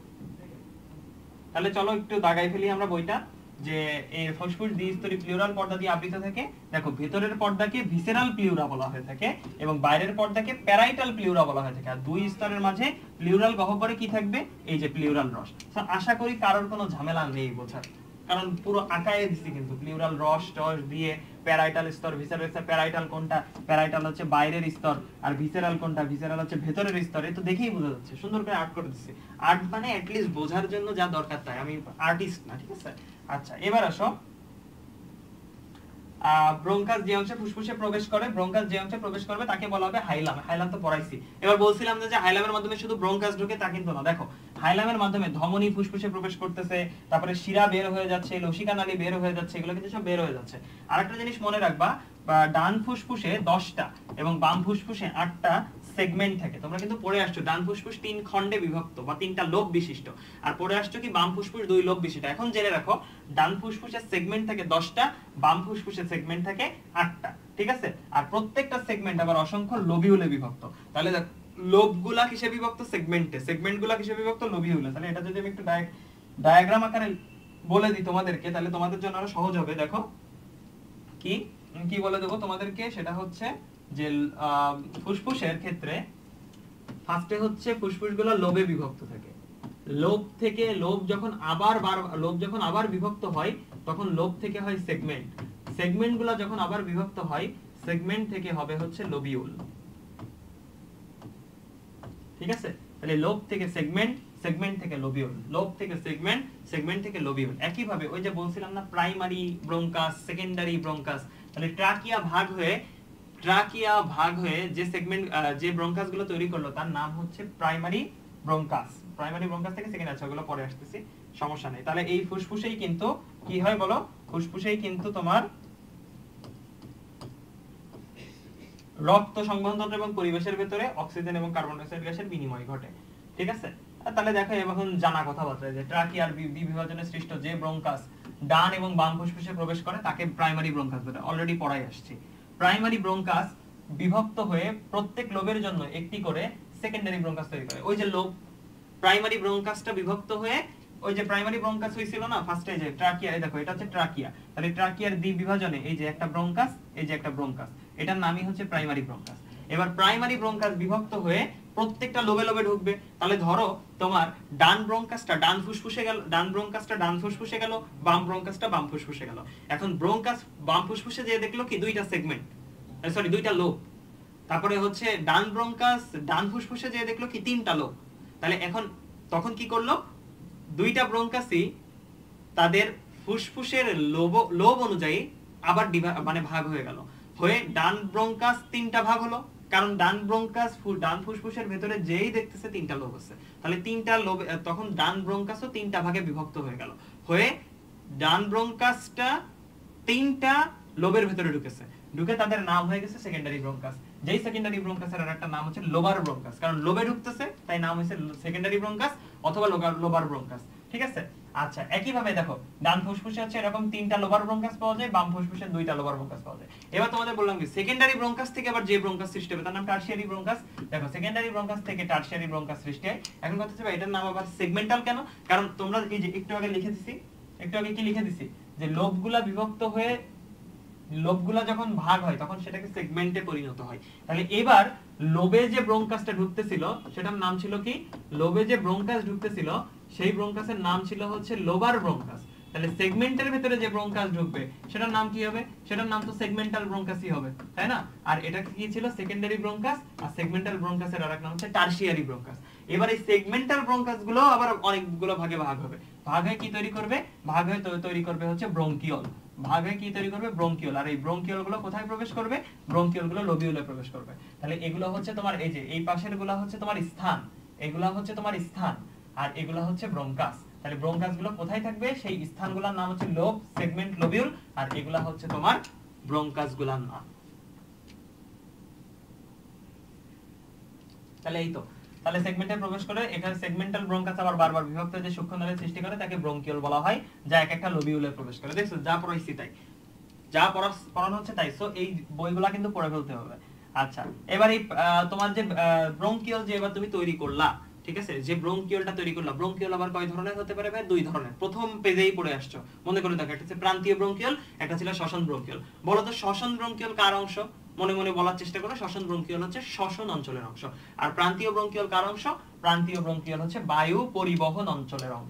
তাহলে চলো একটু দাগাই ফেলি আমরা বইটা, যে এই ফুসফুস দ্বিস্তরী প্লিউরাল পর্দা দিয়ে আবৃত থাকে। দেখো ভেতরের পর্দাকে ভিসেরাল প্লিউরা বলা হয়ে থাকে এবং বাইরের পর্দাকে প্যারাইটাল প্লিউরা বলা হয়ে থাকে। আর দুই স্তরের মাঝে প্লিউরাল গহ্বরে কি থাকবে? এই যে প্লিউরাল রস। আশা করি কারোর কোনো ঝামেলা নেই বোঝার, কারণ পুরো আঁকায় দিছি কিন্তু প্লিউরাল রস টস দিয়ে প্যারাইটাল স্তর ভিসারাল স্তর প্যারাইটাল কোনটা প্যারাইটাল হচ্ছে বাইরের স্তর আর ভিসারাল কোনটা ভিসারাল হচ্ছে ভেতরের স্তর এই তো দেখেই বোঝা যাচ্ছে সুন্দর করে আর্ট করে দিছি আর্ট মানে অ্যাট লিস্ট বোঝার জন্য যা দরকার তাই আমি আর্টিস্ট না ঠিক আছে আচ্ছা এবার আসো ব্রোঙ্কাস যে অংশে ফুসফুসে প্রবেশ করে ব্রোঙ্কাস যে অংশে প্রবেশ করবে তাকে বলা হবে হাইলাম হাইলাম তো পড়াইছি এবার বলছিলাম যে হাইলামের মাধ্যমে শুধু ব্রোঙ্কাস ঢোকে তা কিন্তু না দেখো হাইলামের মাধ্যমে ধমনী ফুসফুসে প্রবেশ করতেছে তারপরে শিরা বের হয়ে যাচ্ছে লসিকা নালী বের হয়ে যাচ্ছে এগুলো কিন্তু সব বের হয়ে যাচ্ছে আরেকটা জিনিস মনে রাখবা ডান ফুসফুসে দশটা এবং বাম ফুসফুসে আটটা সেগমেন্ট থাকে তোমরা কিন্তু পড়ে আসছো ডান ফুসফুস তিন খণ্ডে বিভক্ত বা তিনটা লোব বিশিষ্ট আর পড়ে আসছো কি বাম ফুসফুস দুই লোব বিশিষ্ট এখন জেনে রাখো ডান ফুসফুসের সেগমেন্ট থাকে দশটা বাম ফুসফুসের সেগমেন্ট থাকে আটটা ঠিক আছে আর প্রত্যেকটা সেগমেন্ট আবার অসংখ্য লোবিউলে বিভক্ত তাহলে দেখো লোবগুলা কিসে বিভক্ত সেগমেন্টে সেগমেন্টগুলা কিসে বিভক্ত লোবিউলে তাহলে এটা যদি আমি একটু ডায়াগ্রাম আকারে বলে দিই তোমাদেরকে তাহলে তোমাদের জন্য আরো সহজ হবে দেখো কি কি বলে দেবো তোমাদেরকে সেটা হচ্ছে যে ফুসফুসের ক্ষেত্রে ফার্স্টে হচ্ছে ফুসফুসগুলো লোবে বিভক্ত থাকে লোব থেকে লোব যখন আবার লোব যখন আবার বিভক্ত হয় তখন লোব থেকে হয় সেগমেন্ট সেগমেন্টগুলো যখন আবার বিভক্ত হয় সেগমেন্ট থেকে হবে হচ্ছে লোবিউল ঠিক আছে তাহলে লোব থেকে সেগমেন্ট সেগমেন্ট থেকে লোবিউল লোব থেকে সেগমেন্ট সেগমেন্ট থেকে লোবিউল একই ভাবে ওই যে বলছিলাম না প্রাইমারি ব্রোঙ্কাস সেকেন্ডারি ব্রোঙ্কাস তাহলে ট্রাকিয়া ভাগ হয়ে ট্রাকিয়া ভাগ হয়ে যে সেগমেন্ট যে ব্রোঙ্কাস গুলো তৈরি করলো তার নাম হচ্ছে প্রাইমারি ব্রোঙ্কাস প্রাইমারি ব্রোঙ্কাস থেকে সেকেন্ডারি আছে ওগুলো পরে আসতেছি সমস্যা নেই তাহলে এই ফুসফুসেই কিন্তু কি হয় বলো ফুসফুসেই কিন্তু তোমার রক্ত সংবহনতন্ত্র এবং পরিবেশের ভিতরে অক্সিজেন এবং কার্বন ডাই অক্সাইড গ্যাসের বিনিময় ঘটে ঠিক আছে তাহলে দেখো এখন জানা কথাবার্তা যে ট্রাকিয়ার বিভাজনে সৃষ্ট যে ব্রোঙ্কাস ডান এবং বাম ফুসফুসে প্রবেশ করে তাকে প্রাইমারি ব্রোঙ্কাস বলে অলরেডি পড়াই আসছি প্রাইমারি ব্রোঙ্কাস বিভক্ত হয়ে প্রত্যেক লোবের জন্য একটি করে সেকেন্ডারি ব্রোঙ্কাস তৈরি করে ওই যে লোব প্রাইমারি ব্রোঙ্কাসটা বিভক্ত হয়ে ওই যে প্রাইমারি ব্রোঙ্কাস হইছিল না ফার্স্টে যে ট্রাকিয়া এই দেখো এটা হচ্ছে ট্রাকিয়া তাহলে ট্রাকিয়ার দ্বি বিভাজনে এই যে একটা ব্রোঙ্কাস এই যে একটা ব্রোঙ্কাস এটার নামই হচ্ছে প্রাইমারি ব্রোঙ্কাস এবার প্রাইমারি ব্রোঙ্কাস বিভক্ত হয়ে প্রত্যেকটা লোবে লোবে ঢুকবে তাহলে ধরো তোমার ডান ব্রোঙ্কাসটা ডান ফুসফুসে গেল ডান ব্রোঙ্কাসটা ডান ফুসফুসে গেল বাম ব্রোঙ্কাসটা বাম ফুসফুসে গেল এখন ব্রোঙ্কাস বাম ফুসফুসে যে দেখলো কি দুইটা সেগমেন্ট সরি দুইটা লোব তারপরে হচ্ছে ডান ব্রোঙ্কাস ডান ফুসফুসে যে দেখলো কি তিনটা লোব তাহলে এখন তখন কি করলো দুইটা ব্রোঙ্কাসই তাদের ফুসফুসের লোব লোব অনুযায়ী আবার মানে ভাগ হয়ে গেল হয়ে ডান ব্রোঙ্কাস তিনটা ভাগ হলো কারণ ডান ব্রোঙ্কাস ডান ফুসফুসের ভেতরে যেই দেখতেছে তিনটা লোব আছে তাহলে তিনটা লোব তখন ডান ব্রোঙ্কাসও তিনটা ভাগে বিভক্ত হয়ে গেল হয়ে ডান ব্রোঙ্কাসটা তিনটা লোবের ভেতরে ঢুকেছে ঢুকে তাদের নাম হয়ে গেছে সেকেন্ডারি ব্রোঙ্কাস যেই সেকেন্ডারি ব্রোঙ্কাসের আরেকটা নাম হচ্ছে লোবার ব্রোঙ্কাস কারণ লোবে ঢুকতেছে তাই নাম হইছে সেকেন্ডারি ব্রোঙ্কাস অথবা লোবার ব্রোঙ্কাস ঠিক আছে আচ্ছা একই ভাবে দেখো ডান ফুসফুসে হচ্ছে এরকম তিনটা লোবার ব্রোঙ্কাস পাওয়া যায় বাম ফুসফুসে দুইটা লোবার ব্রোঙ্কাস পাওয়া যায় এবার তোমাদের বললাম কি সেকেন্ডারি ব্রোঙ্কাস থেকে আবার যে ব্রোঙ্কাস সৃষ্টি হবে তার নাম টারশিয়ারি ব্রোঙ্কাস দেখো সেকেন্ডারি ব্রোঙ্কাস থেকে টারশিয়ারি ব্রোঙ্কাস সৃষ্টি হয় এখন কথা হচ্ছে এটার নাম আবার সেগমেন্টাল কেন কারণ তোমরা এই যে একটু আগে লিখে দিছি একটু আগে কি লিখে দিছি যে লোবগুলা বিভক্ত হয়ে লোবগুলা যখন ভাগ হয় তখন সেটাকে সেগমেন্টে পরিণত হয় তাহলে এবার লোবে যে ব্রোঙ্কাসটা ঢুকতেছিল সেটার নাম ছিল কি লোবে যে ব্রোঙ্কাস ঢুকতেছিল সেই ব্রোঙ্কাসের নাম ছিল হচ্ছে লোবার ব্রোঙ্কাস তাহলে সেগমেন্টের ভিতরে যে ব্রোঙ্কাস ঢুকবে সেটার নাম কি হবে সেটার নাম তো সেগমেন্টাল ব্রোঙ্কাসই হবে তাই না আর এটা কি ছিল সেকেন্ডারি ব্রোঙ্কাস আর সেগমেন্টাল ব্রোঙ্কাসের আরেক নাম হচ্ছে টারশিয়ারি ব্রোঙ্কাস এবার এই সেগমেন্টাল ব্রোঙ্কাস গুলো আবার অনেকগুলো ভাগে ভাগ হবে ভাগ হয়ে কি তৈরি করবে ভাগ হয়ে তৈরি করবে হচ্ছে ব্রোঙ্কিওল ভাগ হয়ে কি তৈরি করবে ব্রোঙ্কিওল আর এই ব্রোঙ্কিওল গুলো কোথায় প্রবেশ করবে ব্রোঙ্কিওল গুলো লোবিউলে প্রবেশ করবে তাহলে এগুলো হচ্ছে তোমার এই যে এই পাশের গুলো হচ্ছে তোমার স্থান এগুলো হচ্ছে তোমার স্থান আর এগুলো হচ্ছে ব্রোঙ্কাস তাহলে ব্রোঙ্কাস গুলো কোথায় থাকবে সেই স্থানগুলোর নাম হচ্ছে লোব সেগমেন্ট লোবিউল আর এগুলা হচ্ছে তোমার ব্রোঙ্কাস গুলার নাম তাহলে এই তো তাহলে সেগমেন্টে প্রবেশ করে এখানে সেগমেন্টাল ব্রোঙ্কাস আবার বারবার বিভক্ত যে সূক্ষ্মনালী সৃষ্টি করে তাকে ব্রোঙ্কিওল বলা হয় যা এক একটা লোবিউলে প্রবেশ করে দেখছো যা পড়াইছি তাই যা পড়ানো হচ্ছে তাই সো এই বইগুলা কিন্তু পড়ে ফেলতে হবে আচ্ছা এবার এই তোমার যে ব্রোঙ্কিওল যে এবার তুমি তৈরি করলা ঠিক আছে যে ব্রোঙ্কিওলটা তৈরি করলা ব্রোঙ্কিওল আবার কয় ধরনের হতে পারে ভাই দুই ধরনের প্রথম পেজেই পড়ে আসছো মনে করে দেখো একটা হচ্ছে প্রান্তীয় ব্রোঙ্কিওল একটা ছিল শ্বসন ব্রোঙ্কিওল বলো তো শ্বসন ব্রোঙ্কিওল কার অংশ মনে মনে বলার চেষ্টা করো শ্বসন ব্রোঙ্কিওল হচ্ছে শ্বসন অঞ্চলের অংশ আর প্রান্তীয় ব্রোঙ্কিওল কার অংশ প্রান্তীয় ব্রোঙ্কিওল হচ্ছে বায়ু পরিবহন অঞ্চলের অংশ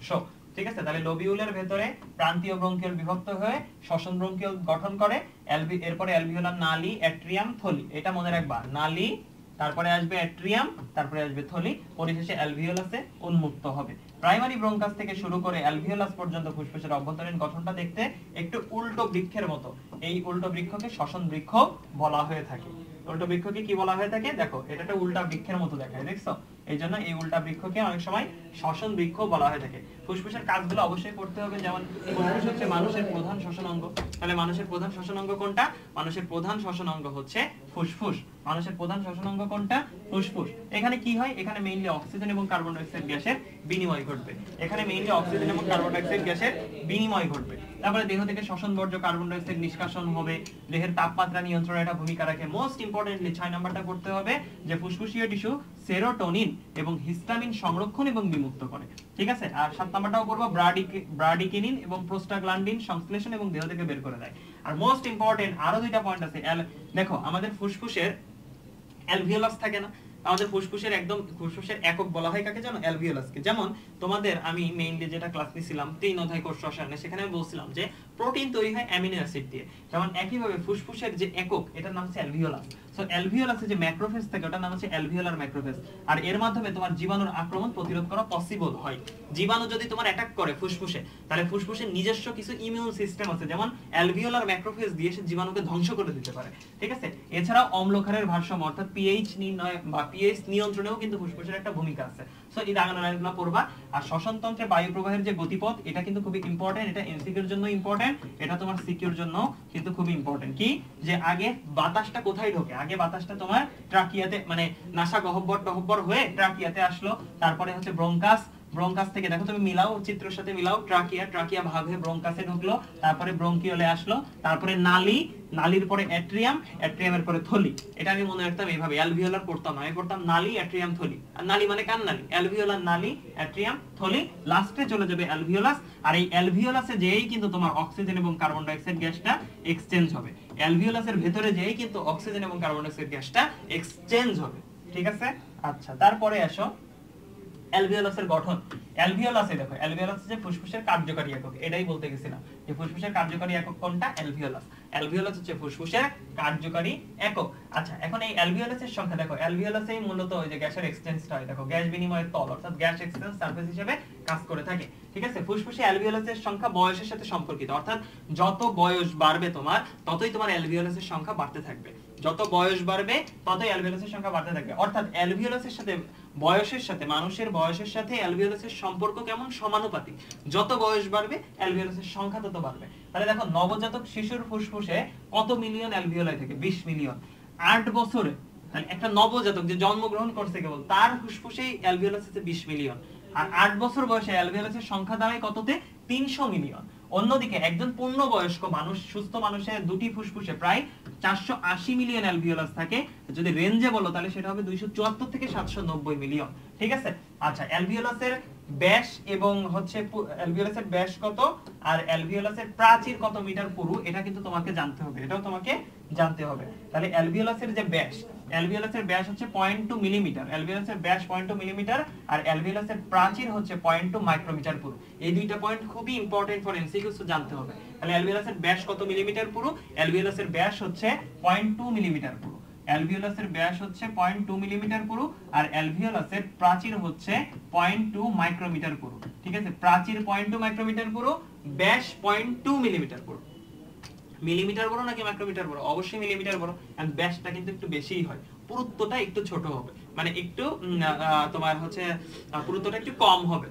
ঠিক আছে, তাহলে লোবিউলের ভেতরে প্রান্তীয় ব্রঙ্কিউল বিভক্ত হয়ে শ্বসন ব্রঙ্কিউল গঠন করে, এলভি এরপরে অ্যালভিওলার নালী, অ্যাট্রিয়াম, থলি। এটা মনে রাখবা, নালী, তারপরে আসবে অ্যাট্রিয়াম, তারপরে আসবে থলি, পরিশেষে অ্যালভিওলাসে উন্মুক্ত হবে। প্রাইমারি ব্রঙ্কাস থেকে শুরু করে অ্যালভিওলাস পর্যন্ত ফুসফুসের অভ্যন্তরীণ গঠনটা দেখতে একটু উল্টো বৃক্ষের মতো। এই উল্টো বৃক্ষকে শ্বসন বৃক্ষ বলা হয়ে থাকে। উল্টো বৃক্ষকে কি বলা হয়ে থাকে? দেখো, এটা একটা উল্টা বৃক্ষের মতো দেখায়, দেখছো? এই জন্য এই উল্টা বৃক্ষকে অনেক সময় শ্বসন বৃক্ষ বলা হয়ে থাকে। ফুসফুসের কাজগুলো অবশ্যই করতে হবে, যেমন ফুসফুস হচ্ছে মানুষের প্রধান শ্বসন অঙ্গ। তাহলে মানুষের প্রধান শ্বসন অঙ্গ কোনটা? মানুষের প্রধান শ্বসন অঙ্গ হচ্ছে ফুসফুস। মানুষের প্রধান শ্বসন অঙ্গ কোনটা? ফুসফুস। এখানে কি হয়? এখানে মেইনলি অক্সিজেন এবং কার্বন ডাই অক্সাইড গ্যাসের বিনিময় ঘটবে। এখানে মেইনলি অক্সিজেন এবং কার্বন ডাই অক্সাইড গ্যাসের বিনিময় ঘটবে। তারপরে দেহ থেকে শ্বসন বর্জ্য কার্বন ডাই অক্সাইড নিষ্কাশন হবে। দেহের তাপমাত্রা নিয়ন্ত্রণে এটা ভূমিকা রাখে। মোস্ট ইম্পর্টেন্টলি ছয় নাম্বারটা করতে হবে যে ফুসফুসীয় টিস্যু সেরোটোনিন এবং হিস্টামিন সংরক্ষণ এবং বিমুক্ত করে। ঠিক আছে? আর সাত নাম্বারটাও করব ব্রাডিকিনিন এবং প্রোস্টাগ্ল্যান্ডিন সংশ্লেষণ এবং দেহ থেকে বের করে দেয়। আর মোস্ট ইম্পর্টেন্ট আরো দুইটা পয়েন্ট আছে। দেখো, আমাদের ফুসফুসের অ্যালভিওলাস থাকে না? আমাদের ফুসফুসের একদম ফুসফুসের একক বলা হয় কাকে জানো? অ্যালভিওলাসকে। যেমন তোমাদের আমি মেইনলি যেটা ক্লাস নিছিলাম তিন অধ্যায় কোষ রসায়নে, সেখানে আমি বলছিলাম যে প্রোটিন তৈরি হয় অ্যামিনো অ্যাসিড দিয়ে। যেমন একইভাবে ফুসফুসের যে একক, এটার নাম হচ্ছে অ্যালভিওলাস। সো অ্যালভিওলাসে যে ম্যাক্রোফেজ থাকে, ওটার নাম হচ্ছে অ্যালভিওলার ম্যাক্রোফেজ। আর এর মাধ্যমে তোমার জীবাণুর আক্রমণ প্রতিরোধ করা পসিবল হয়। জীবাণু যদি তোমার অ্যাটাক করে ফুসফুসে, তাহলে ফুসফুসের নিজস্ব কিছু ইমিউন সিস্টেম আছে, যেমন অ্যালভিওলার ম্যাক্রোফেজ দিয়ে সে জীবাণুকে ধ্বংস করে দিতে পারে। ঠিক আছে? এছাড়াও অম্লক্ষারের ভারসাম্য অর্থাৎ পিএইচ নির্ণয় বা পিএইচ নিয়ন্ত্রণেও কিন্তু ফুসফুসের একটা ভূমিকা আছে। সো এই দাগানো লাইনগুলো পড়বা। আর শ্বসন তন্ত্রে বায়ু প্রবাহের যে গতিপথ, এটা কিন্তু খুবই ইম্পর্টেন্ট। এটা এমসিকিউর জন্য ইম্পর্টেন্ট, এটা তোমার সিকিউর জন্য কিন্তু খুবই ইম্পর্টেন্ট। কি যে আগে বাতাসটা কোথায় ঢোকে? আগে বাতাসটা তোমার ট্রাকিয়াতে, মানে নাসা গহ্বর টহব্বর হয়ে ট্রাকিয়াতে আসলো, তারপরে হচ্ছে ব্রঙ্কাস, ব্রঙ্কাস থেকে দেখো তুমি মিলাও, চিত্রের সাথে মিলাও, ট্রাকিয়া, ট্রাকিয়া ভাগ হয়ে ব্রঙ্কাসে ঢুকলো, তারপরে ব্রঙ্কিওলে আসলো, তারপরে নালী, নালীর পরে অ্যাট্রিয়াম, অ্যাট্রিয়ামের পরে থলি। এটা আমি মনে রাখতাম এইভাবে, অ্যালভিওলার পড়তাম না, আমি পড়তাম নালী, অ্যাট্রিয়াম, থলি। আর নালী মানে কান নালী, অ্যালভিওলার নালী, অ্যাট্রিয়াম, থলি, লাস্টে চলে যাবে অ্যালভিওলাস। আর এই অ্যালভিওলাসে যেই কিন্তু তোমার অক্সিজেন এবং কার্বন ডাই অক্সাইড গ্যাসটা এক্সচেঞ্জ হবে। অ্যালভিওলাসের ভেতরে যেই কিন্তু অক্সিজেন এবং কার্বন ডাই অক্সাইড গ্যাসটা এক্সচেঞ্জ হবে। ঠিক আছে? আচ্ছা, তারপরে আসো অ্যালভিওলাসের গঠন। অ্যালভিওলাসে দেখো, অ্যালভিওলাস যে ফুসফুসের কার্যকারী একক, এটাই বলতে গেছিলাম যে ফুসফুসের কার্যকারী একক কোনটা? অ্যালভিওলাস। অ্যালভিওলাস হচ্ছে ফুসফুসের কার্যকারী একক। আচ্ছা, এখন এই অ্যালভিওলাসের সংখ্যা দেখো, অ্যালভিওলাসেই মূলত ওই যে গ্যাসের এক্সচেঞ্জটা হয়, দেখো গ্যাস বিনিময়ের তল অর্থাৎ গ্যাস এক্সচেঞ্জ সারফেস হিসেবে কাজ করে থাকে। ঠিক আছে? ফুসফুসে অ্যালভিওলাসের সংখ্যা বয়সের সাথে সম্পর্কিত, অর্থাৎ যত বয়স বাড়বে তোমার, ততই তোমার অ্যালভিওলাসের সংখ্যা বাড়তে থাকবে। যত বয়স বাড়বে ততই অ্যালভিওলাসের সংখ্যা বাড়তে থাকবে। অর্থাৎ অ্যালভিওলাসের সাথে বয়সের সাথে, মানুষের বয়সের সাথে অ্যালভিওলাসের সম্পর্ক কেমন? সমানুপাতিক। যত বয়স বাড়বে অ্যালভিওলাসের সংখ্যা তত বাড়বে। তাহলে দেখো, নবজাতক শিশুর ফুসফুসে কত মিলিয়ন অ্যালভিওলাই থাকে? বিশ মিলিয়ন। আট বছরে তাহলে একটা নবজাতক যে জন্মগ্রহণ করছে কেবল, তার ফুসফুসে অ্যালভিওলাস আছে বিশ মিলিয়ন। আর আট বছর বয়সে অ্যালভিওলাসের সংখ্যা দাঁড়ায় কততে? তিনশো মিলিয়ন। অন্যদিকে একজন পূর্ণবয়স্ক মানুষ, সুস্থ মানুষের দুটি ফুসফুসে প্রায় চারশো আশি মিলিয়ন অ্যালভিওলাস থাকে। যদি রেঞ্জে বলো তাহলে সেটা হবে দুইশো চুয়াত্তর থেকে সাতশো নব্বই মিলিয়ন। ঠিক আছে? আচ্ছা, অ্যালভিওলাসের ব্যাস এবং হচ্ছে অ্যালভিওলাসের ব্যাস কত আর অ্যালভিওলাসের প্রাচীর কত মিটার পুরু, এটা কিন্তু তোমাকে জানতে হবে, এটাও তোমাকে জানতে হবে। তাহলে অ্যালভিওলাসের যে ব্যাস, অ্যালভিওলাসের ব্যাস হচ্ছে zero point two মিলিমিটার, অ্যালভিওলাসের ব্যাস zero point two মিলিমিটার, আর অ্যালভিওলাসের প্রাচীর হচ্ছে zero point two মাইক্রোমিটার পুরু। এই দুইটা পয়েন্ট খুবই ইম্পর্টেন্ট ফর এমসিকিউস, জানতে হবে। তাহলে অ্যালভিওলাসের ব্যাস কত মিলিমিটার পুরু? অ্যালভিওলাসের ব্যাস হচ্ছে zero point two মিলিমিটার পুরু। অ্যালভিওলাসের ব্যাস হচ্ছে zero point two মিলিমিটার পুরু, আর অ্যালভিওলাসের প্রাচীর হচ্ছে zero point two মাইক্রোমিটার পুরু। ঠিক আছে? প্রাচীর zero point two মাইক্রোমিটার পুরু, ব্যাস zero point two মিলিমিটার পুরু। মিলিমিটার বড় নাকি মাইক্রোমিটার বড়? অবশ্যই মিলিমিটার বড়, এন্ড ব্যাসটা কিন্তু একটু বেশিই হয়, পুরুত্বটা একটু ছোট হবে, মানে একটু তোমার হচ্ছে পুরুত্বটা একটু কম হবে।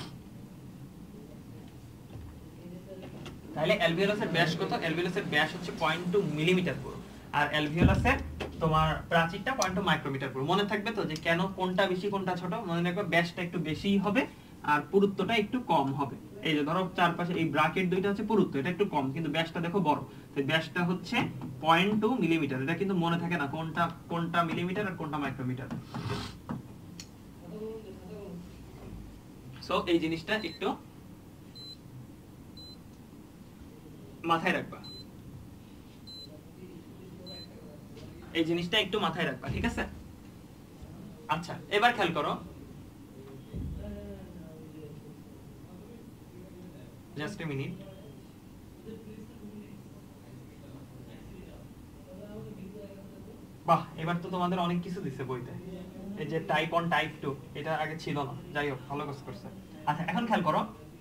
তাহলে অ্যালভিওলাসের ব্যাস কত? অ্যালভিওলাসের ব্যাস হচ্ছে zero point two মিলিমিটার পুরু, আর অ্যালভিওলাসের তোমার প্রাচীরটা zero point two মাইক্রোমিটার পুরু। মনে থাকবে তো যে কেন কোনটা বেশি কোনটা ছোট? মনে রাখবে ব্যাসটা একটু বেশিই হবে আর পুরুত্বটা একটু কম হবে। এই যে ধরো চারপাশে এই ব্র্যাকেট দুইটা হচ্ছে পুরুত্ব, এটা একটু কম, কিন্তু ব্যাসটা দেখো বড়। তো ব্যাসটা হচ্ছে zero point two মিলিমিটার। এটা কিন্তু মনে থাকে না কোনটা কোনটা মিলিমিটার আর কোনটা মাইক্রোমিটার। সো এই জিনিসটা একটু মাথায় রাখবা, এই জিনিসটা একটু মাথায় রাখবা। ঠিক আছে? আচ্ছা, এবার খেয়াল করো, জাস্ট এ মিনিট। বাহ, এবার তো তোমাদের অনেক কিছু দিছে বইতে। এই যে টাইপ ওয়ান টাইপ টু এটা আগে ছিল না, যাই হোক ভালো কাজ করছে। আচ্ছা এখন খেয়াল করো,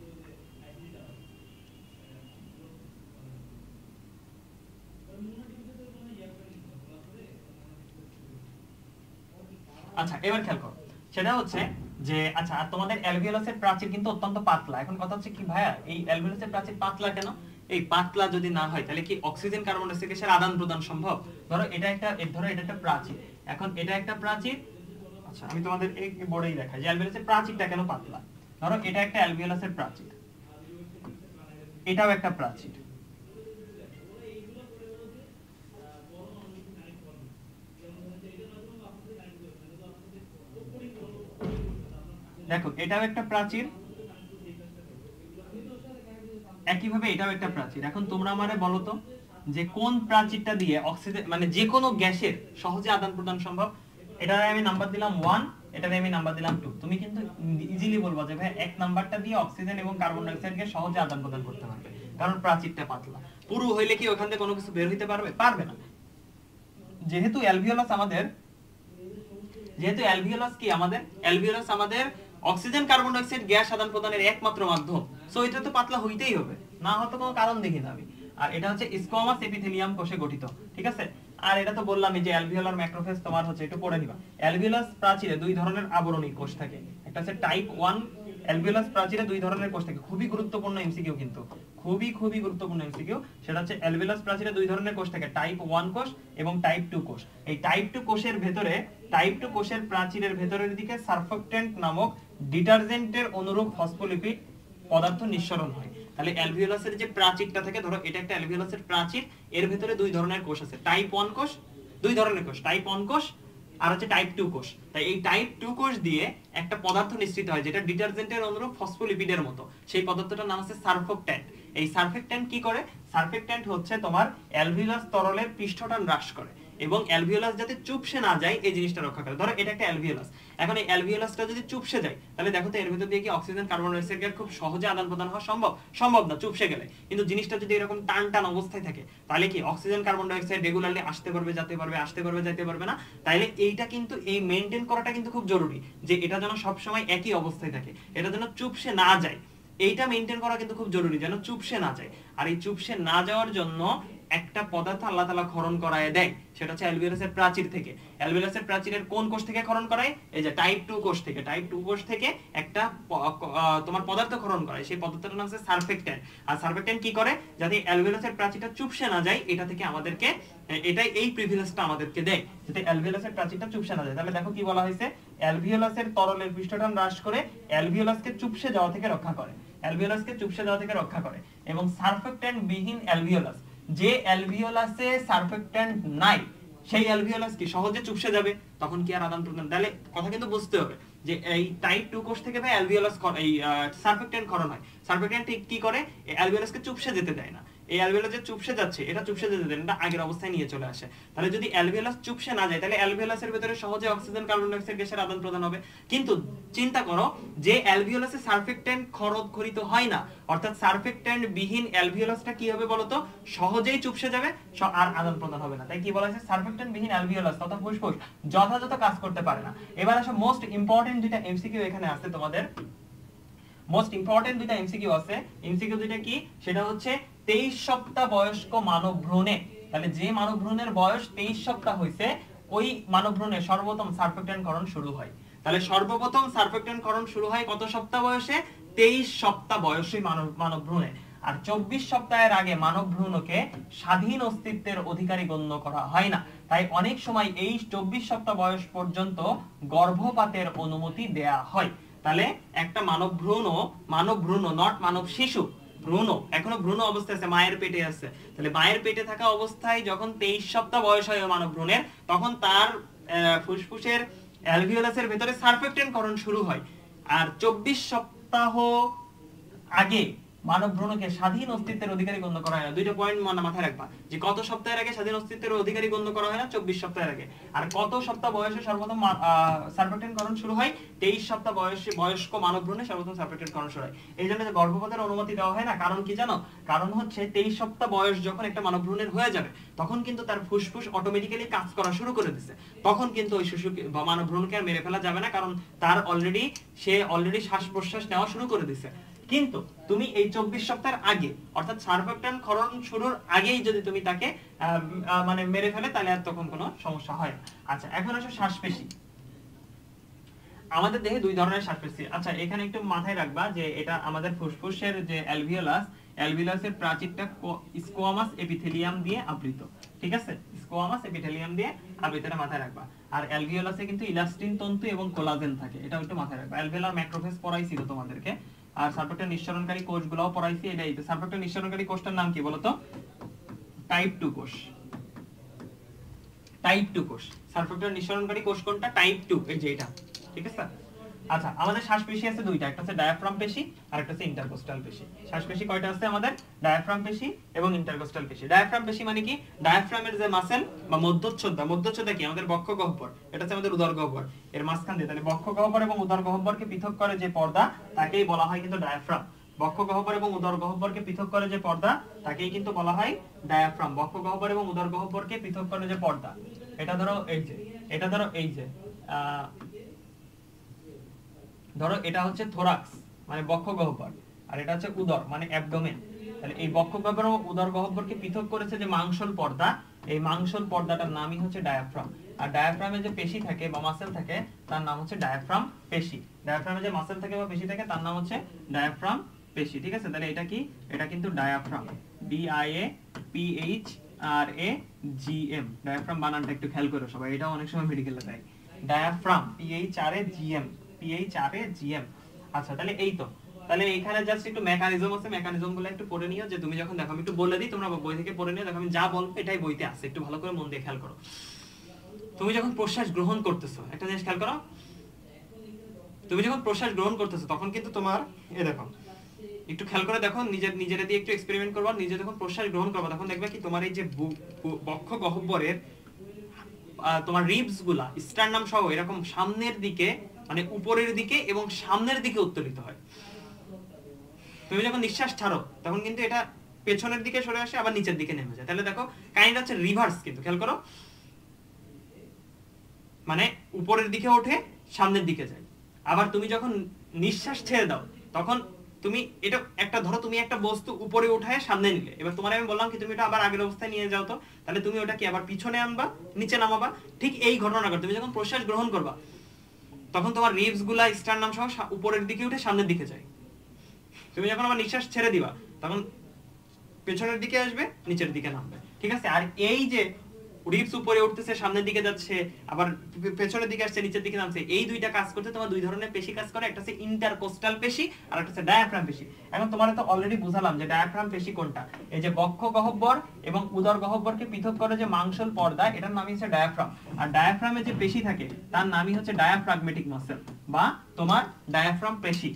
আচ্ছা এবার খেয়াল করো, সেটা হচ্ছে যে আচ্ছা আর তোমাদের অ্যালভিওলাসের প্রাচীর কিন্তু অত্যন্ত পাতলা। এখন কথা হচ্ছে কি ভাইয়া, এই অ্যালভিওলাসের প্রাচীর পাতলা কেন? এই পাতলা যদি না হয় তাহলে কি অক্সিজেন কার্বন ডাই অক্সাইড গ্যাসের আদান প্রদান সম্ভব? ধরো এটা একটা, ধরো এটা একটা প্রাচীর, এখন এটা একটা প্রাচীর। আচ্ছা আমি তোমাদের এই বোর্ডেই দেখাই যে অ্যালভিওলাসের প্রাচীরটা কেন পাতলা। ধরো এটা একটা অ্যালভিওলাসের প্রাচীর, এটাও একটা প্রাচীর, দেখো এটাও একটা প্রাচীর, একইভাবে এটাও একটা প্রাচীর। এখন তোমরা আমারে বলো তো যে কোন প্রাচীরটা দিয়ে অক্সিজেন মানে যে কোনো গ্যাসের সহজে আদান প্রদান সম্ভব? এটারে আমি নাম্বার দিলাম ওয়ান, এটারে আমি নাম্বার দিলাম টু। তুমি কিন্তু ইজিলি বলবা যে ভাই এক নাম্বারটা দিয়ে অক্সিজেন এবং কার্বন ডাই অক্সাইডকে সহজে আদান প্রদান করতে পারবে, কারণ প্রাচীরটা পাতলা। পুরো হইলে কি ওখান থেকে কোনো কিছু বের হইতে পারবে? পারবে না। যেহেতু অ্যালভিওলাস আমাদের যেহেতু অ্যালভিওলাস কি আমাদের অ্যালভিওলাস আমাদের oxygen carbon dioxide gas আদান প্রদানের একমাত্র মাধ্যম, সো এটা তো পাতলা হইতেই হবে, না হয়তো কোনো কারণ দেখি না আমি। আর এটা হচ্ছে স্কোয়ামাস এপিথেলিয়াম কোষে গঠিত, ঠিক আছে। আর এটা তো বললামই যে অ্যালভিওলার ম্যাক্রোফেজ তোমার হচ্ছে, একটু পড়ে নিবা। অ্যালভিওলাস প্রাচীরে দুই ধরনের আবরণী কোষ থাকে, একটা হচ্ছে টাইপ ওয়ান। অ্যালভিওলাস প্রাচীরে দুই ধরনের কোষ থাকে, খুবই গুরুত্বপূর্ণ এমসিকিউ, কিন্তু খুবই খুবই গুরুত্বপূর্ণ এমসিকিউ। সেটা হচ্ছে অ্যালভিওলাস প্রাচীরে দুই ধরনের কোষ থাকে, টাইপ ওয়ান কোষ এবং টাইপ টু কোষ। এই টাইপ টু কোষের ভেতরে টাইপ টু কোষের প্রাচীরের ভেতরের দিকে সারফেক্টেন্ট নামক ডিটারজেন্টের অনুরূপ ফসফোলিপিড পদার্থ নিঃসরণ হয়। তাহলে অ্যালভিওলাসের যে প্রাচীরটা থাকে, ধরো এটা একটা অ্যালভিওলাসের প্রাচীর, এর ভেতরে দুই ধরনের কোষ আছে, টাইপ ওয়ান কোষ, দুই ধরনের কোষ, টাইপ ওয়ান কোষ আর হচ্ছে টাইপ টু কোষ। তাই এই টাইপ টু কোষ দিয়ে একটা পদার্থ নিঃসৃত হয় যেটা ডিটারজেন্টের অনুরূপ ফসফোলিপিডের মতো, সেই পদার্থটার নাম হচ্ছে সারফেক্ট্যান্ট। এই সারফেক্ট্যান্ট কি করে? সারফেক্ট্যান্ট হচ্ছে তোমার অ্যালভিওলাস তরলের পৃষ্ঠটান হ্রাস করে এবং অ্যালভিওলাস যাতে চুপসে না যায় এই জিনিসটা রক্ষা করে। ধরো এটা একটা অ্যালভিওলাস, এখন এই অ্যালভিওলাসটা যদি চুপসে যায় তাহলে দেখো তো এর ভিতর দিয়ে কি oxygen carbon dioxide gas খুব সহজে আদান প্রদান হওয়া সম্ভব? সম্ভব না, চুপসে গেলে। কিন্তু জিনিসটা যদি এরকম টান টান অবস্থায় থাকে তাহলে কি oxygen carbon dioxide regularly আসতে পারবে, যেতে পারবে, আসতে পারবে, যেতে পারবে না। তাইলে এইটা কিন্তু এই মেইনটেইন করাটা কিন্তু খুব জরুরি যে এটা যেন সব সময় একই অবস্থায় থাকে, এটা যেন চুপসে না যায়। এইটা মেইনটেইন করা কিন্তু খুব জরুরি, যেন চুপসে না যায়। আর এই চুপসে না যাওয়ার জন্য একটা পদার্থ আল্লাহ তাআলা ক্ষরণ করায় দেয়, সেটা হচ্ছে অ্যালভিওলাসের প্রাচীর থেকে। অ্যালভিওলাসের প্রাচীরের কোন কোষ থেকে ক্ষরণ করায়? এই যে টাইপ টু কোষ থেকে। টাইপ টু কোষ থেকে একটা তোমার পদার্থ ক্ষরণ করায়, সেই পদার্থটার নাম হচ্ছে সারফেক্ট্যান্ট। আর সারফেক্ট্যান্ট কি করে? যাতে অ্যালভিওলাসের প্রাচীরটা চুপসে না যায়, এটা থেকে আমাদেরকে এটাই এই প্রিভিলেজটা আমাদেরকে দেয়, যাতে অ্যালভিওলাসের প্রাচীরটা চুপসে না যায়। তাহলে দেখো কি বলা হয়েছে, অ্যালভিওলাসের তরলের পৃষ্ঠটান হ্রাস করে অ্যালভিওলাসকে চুপসে যাওয়া থেকে রক্ষা করে, অ্যালভিওলাসকে চুপসে যাওয়া থেকে রক্ষা করে। এবং সারফেক্ট্যান্ট বিহীন অ্যালভিওলাস, যে অ্যালভিওলাসে সারফেক্ট্যান্ট নাই সেই অ্যালভিওলাস কি সহজে চুপসে যাবে, তখন কি আর আদান প্রদান? তাহলে কথা কিন্তু বুঝতে হবে যে এই টাইপ টু কোষ থেকে ভাই অ্যালভিওলাস এই সারফেক্ট্যান্ট ক্ষরণ হয়। সারফেক্ট্যান্ট কি করে? অ্যালভিওলাসকে চুপসে যেতে দেয় না। এই অ্যালভিওলাস যে চুপসে যাচ্ছে এটা চুপসে যেতে দেয় না, আগের অবস্থায় নিয়ে চলে আসে। তাহলে যদি অ্যালভিওলাস চুপসে না যায় তাহলে অ্যালভিওলাসের ভিতরে সহজে অক্সিজেন কার্বন ডাই অক্সাইড গ্যাসের আদান প্রদান হবে। কিন্তু চিন্তা করো যে অ্যালভিওলাসে সারফেক্ট্যান্ট খরচ হয় না, অর্থাৎ সারফেক্ট্যান্ট বিহীন অ্যালভিওলাসটা কি হবে বলতো? সহজেই চুপসে যাবে, আর আদান প্রদান হবে না। তাই কি বলা হয়েছে? সারফেক্ট্যান্ট বিহীন অ্যালভিওলাস তথা ফুসফুস যথাযথ কাজ করতে পারে না। এবার আসো মোস্ট ইম্পর্টেন্ট দুইটা এমসিকিউ এখানে আছে তোমাদের, মোস্ট ইম্পর্টেন্ট দুইটা এমসিকিউ আছে। এমসিকিউ দুইটা কি? সেটা হচ্ছে তেইশ সপ্তাহ বয়স্ক মানব ভ্রূণে, তাহলে যে মানব ভ্রূণের বয়স তেইশ সপ্তাহ হইছে ওই মানব ভ্রূণে সর্বপ্রথম সারফেক্ট্যান্ট ক্ষরণ শুরু হয়। তাহলে সর্বপ্রথম সারফেক্ট্যান্ট ক্ষরণ শুরু হয় কত সপ্তাহ বয়সে? তেইশ সপ্তাহ বয়সী মানব মানব ভ্রূণে। আর চব্বিশ সপ্তাহের আগে মানব ভ্রূণকে স্বাধীন অস্তিত্বের অধিকারী গণ্য করা হয় না। তাই অনেক সময় এই চব্বিশ সপ্তাহ বয়স পর্যন্ত গর্ভপাতের অনুমতি দেয়া হয়। তাহলে একটা মানব ভ্রূণ, মানব ভ্রূণ নট মানব শিশু, ভ্রূণ এখনো ভ্রূণ অবস্থায় আছে, মায়ের পেটে আছে। তাহলে মায়ের পেটে থাকা অবস্থায় যখন তেইশ সপ্তাহ বয়স হয় মানব ভ্রূণের, তখন তার ফুসফুসের অ্যালভিওলাসের ভেতরে সারফেক্ট্যান্ট ক্ষরণ শুরু হয়। আর চব্বিশ সপ্তাহ আগে মানব ভ্রূণকে স্বাধীন অস্তিত্বের অধিকারী গণ্য করা হয় না। দুইটা পয়েন্ট মাথায় রাখবা যে কত সপ্তাহের আগে স্বাধীন অস্তিত্বের অধিকারী গণ্য করা হয় না, চব্বিশ সপ্তাহের আগে। আর কত সপ্তাহ বয়সে সর্বপ্রথম সারফেক্টেন্টকরণ শুরু হয়, তেইশ সপ্তাহ বয়সে বয়স্ক মানব ভ্রূণে সর্বপ্রথম সারফেক্টেন্টকরণ শুরু হয়। এই জন্য গর্ভপাতের অনুমতি দেওয়া হয় না, কারণ কি জানো? কারণ হচ্ছে তেইশ সপ্তাহ বয়স যখন একটা মানব ভ্রূণের হয়ে যাবে তখন কিন্তু তার ফুসফুস অটোমেটিক্যালি কাজ করা শুরু করে দিচ্ছে, তখন কিন্তু ওই শিশু বা মানব ভ্রূণকে আর মেরে ফেলা যাবে না, কারণ তার অলরেডি সে অলরেডি শ্বাস প্রশ্বাস নেওয়া শুরু করে দিচ্ছে। কিন্তু তুমি এই চব্বিশ সপ্তাহের আগে অর্থাৎ সারফেক্টেন্টকরণ শুরুর আগেই যদি তুমি তাকে মানে মেরে ফেলে তাহলে আর তখন কোনো সমস্যা হয় না। আচ্ছা, এখন আসো শ্বাসপেশি। আমাদের দেহে দুই ধরনের শ্বাসপেশি। আচ্ছা, এখানে একটু মাথায় রাখবা যে এটা আমাদের ফুসফুসের যে অ্যালভিওলাস, অ্যালভিওলাসের প্রাচীরটা স্কোয়ামাস এপিথেলিয়াম দিয়ে আবৃত, ঠিক আছে? স্কোয়ামাস এপিথেলিয়াম দিয়ে আবৃত, এটা মাথায় রাখবা। আর অ্যালভিওলাসে কিন্তু ইলাস্টিন তন্তু এবং কোলাজেন থাকে, এটা একটু মাথায় রাখবা। অ্যালভিওলার ম্যাক্রোফেজ পড়াইছিল তোমাদেরকে, আর সারফেক্টেন্ট নিঃসরণকারী কোষগুলোও পড়াইছি। এটাই তো সারফেক্টেন্ট নিঃসরণকারী কোষটার নাম কি বলো তো? টাইপ টু কোষ। টাইপ টু কোষ। সারফেক্টেন্ট নিঃসরণকারী কোষ কোনটা? টাইপ টু, এই যে এটা, ঠিক আছে? আচ্ছা, আমাদের শ্বাসপেশি আছে দুইটা, একটা হচ্ছে ডায়াফ্রাম পেশি আর একটা হচ্ছে ইন্টারকোস্টাল পেশি। শ্বাসপেশি কয়টা আছে আমাদের? ডায়াফ্রাম পেশি এবং ইন্টারকোস্টাল পেশি। ডায়াফ্রাম পেশি মানে কি? ডায়াফ্রামের যে মাসেল বা মধ্যচ্ছদা, মধ্যচ্ছদা কি? আমাদের বক্ষ গহ্বর, এটা হচ্ছে আমাদের উদর গহ্বর, এর মাঝখান দিয়ে, তাহলে বক্ষ গহ্বর এবং উদর গহ্বরকে পৃথক করে যে পর্দা তাকেই বলা হয় কিন্তু ডায়াফ্রাম। বক্ষ গহ্বর এবং উদর গহ্বরকে পৃথক করে যে পর্দা তাকেই কিন্তু বলা হয় ডায়াফ্রাম। বক্ষ গহ্বর এবং উদর গহ্বরকে পৃথক করে যে পর্দা, এটা ধরো এই যে, এটা ধরো এই যে আহ ধরো এটা হচ্ছে থোরাক্স মানে বক্ষ গহ্বর, আর এটা হচ্ছে উদর মানে অ্যাবডোমেন। তাহলে এই বক্ষ গহ্বর ও উদর গহ্বরকে পৃথক করেছে যে মাংসল পর্দা, এই মাংসল পর্দাটার নামই হচ্ছে ডায়াফ্রাম। আর ডায়াফ্রামে যে পেশি থাকে বা মাসেল থাকে তার নাম হচ্ছে ডায়াফ্রাম পেশি। ডায়াফ্রামে যে মাসেল থাকে বা পেশি থাকে তার নাম হচ্ছে ডায়াফ্রাম পেশি, ঠিক আছে? তাহলে এটা কি? এটা কিন্তু diaphragm, D I A P H R A G M. Diaphragm বানানটা একটু খেয়াল করো সবাই, এটা অনেক সময় মেডিকেলে দেয়। Diaphragm, P H R A G M, P H R A G M. আচ্ছা, তাহলে এই তো, তাহলে এখানে জাস্ট একটু মেকানিজম আছে, মেকানিজমগুলো একটু পড়ে নিও। যে তুমি যখন দেখো, আমি একটু বলে দিই, তোমরা বই থেকে পড়ে নিও। দেখো আমি যা বলবো এটাই বইতে আছে, একটু ভালো করে মন দিয়ে খেয়াল করো। তুমি যখন প্রশ্বাস গ্রহণ করতেছো, একটা জিনিস খেয়াল করো, তুমি যখন প্রশ্বাস গ্রহণ করতেছো তখন কিন্তু তোমার এই দেখো, একটু খেয়াল করে দেখো, নিজের নিজের দিয়ে একটু এক্সপেরিমেন্ট করবা। নিজে যখন প্রশ্বাস গ্রহণ করবা তখন দেখবে কি তোমার এই যে বক্ষ গহ্বরের তোমার রিবস গুলা স্টার্নাম সহ এরকম সামনের দিকে মানে উপরের দিকে এবং সামনের দিকে উত্তোলিত হয়। তুমি যখন নিঃশ্বাস ছাড়ো তখন কিন্তু এটা পেছনের দিকে সরে আসে, আবার নিচের দিকে নেমে যায়। তাহলে দেখো কাইন্ড হচ্ছে রিভার্স, কিন্তু খেয়াল করো, মানে উপরের দিকে ওঠে সামনের দিকে যায়। আবার তুমি যখন নিঃশ্বাস ছেড়ে দাও তখন তুমি এটা একটা ধরো, তুমি একটা বস্তু উপরে উঠায় সামনে নিলে, এবার তোমার আমি বললাম কি তুমি এটা আবার আগের অবস্থায় নিয়ে যাও, তো তাহলে তুমি ওটা কি আবার পিছনে আনবা, নিচে নামাবা। ঠিক এই ঘটনা ঘটে। তুমি যখন প্রশ্বাস গ্রহণ করবা তখন তোমার রিবস গুলা স্টার্নাম সহ উপরের দিকে উঠে সামনের দিকে যায়। তুমি যখন আবার নিঃশ্বাস ছেড়ে দিবা তখন পেছনের দিকে আসবে, নিচের দিকে নামবে, ঠিক আছে? আর এই যে রিবস উপরে উঠতেছে সামনের দিকে যাচ্ছে, আবার পেছনের দিকে আসছে, নিচের দিকে নামছে, এই দুইটা কাজ করতে তোমার দুই ধরনের পেশি কাজ করে, একটা হচ্ছে ইন্টারকোস্টাল পেশি আর একটা হচ্ছে ডায়াফ্রাম পেশি। এখন তোমার তো অলরেডি বুঝালাম যে ডায়াফ্রাম পেশি কোনটা। এই যে বক্ষ গহ্বর এবং উদর গহ্বরকে পৃথক করে যে মাংসল পর্দা, এটার নামই হচ্ছে ডায়াফ্রাম। আর ডায়াফ্রামে যে পেশি থাকে তার নামই হচ্ছে ডায়াফ্রাগমেটিক মাসেল বা তোমার ডায়াফ্রাম পেশি।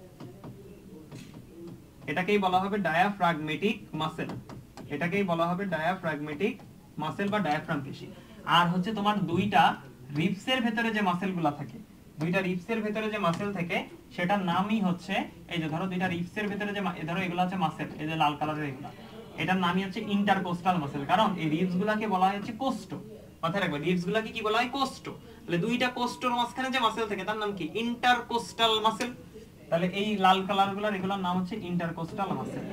এটাকেই বলা হবে ডায়াফ্রাগমেটিক মাসেল, এটাকেই বলা হবে ডায়াফ্রাগমেটিক মাসেল বা ডায়াফ্রাম পেশি। আর হচ্ছে তোমার দুইটা রিবসের ভেতরে যে মাসেলগুলো থাকে, দুইটা রিবসের ভেতরে যে মাসেল থাকে সেটার নামই হচ্ছে, এই যে ধরো দুইটা রিবসের ভেতরে যে ধরো এগুলো হচ্ছে মাসেল, এই যে লাল কালারের এগুলো, এটার নামই হচ্ছে ইন্টারকোস্টাল মাসেল। কারণ এই রিবস গুলাকে বলা হয় হচ্ছে কোস্ট, মাথায় রাখবে, রিবস গুলাকে কি বলা হয়? কোস্ট। তাহলে দুইটা কোস্টর মাঝখানে যে মাসেল থাকে তার নাম কি? Intercostal muscle. তাহলে এই লাল কালার গুলোর এগুলোর নাম হচ্ছে ইন্টারকোস্টাল মাসেল।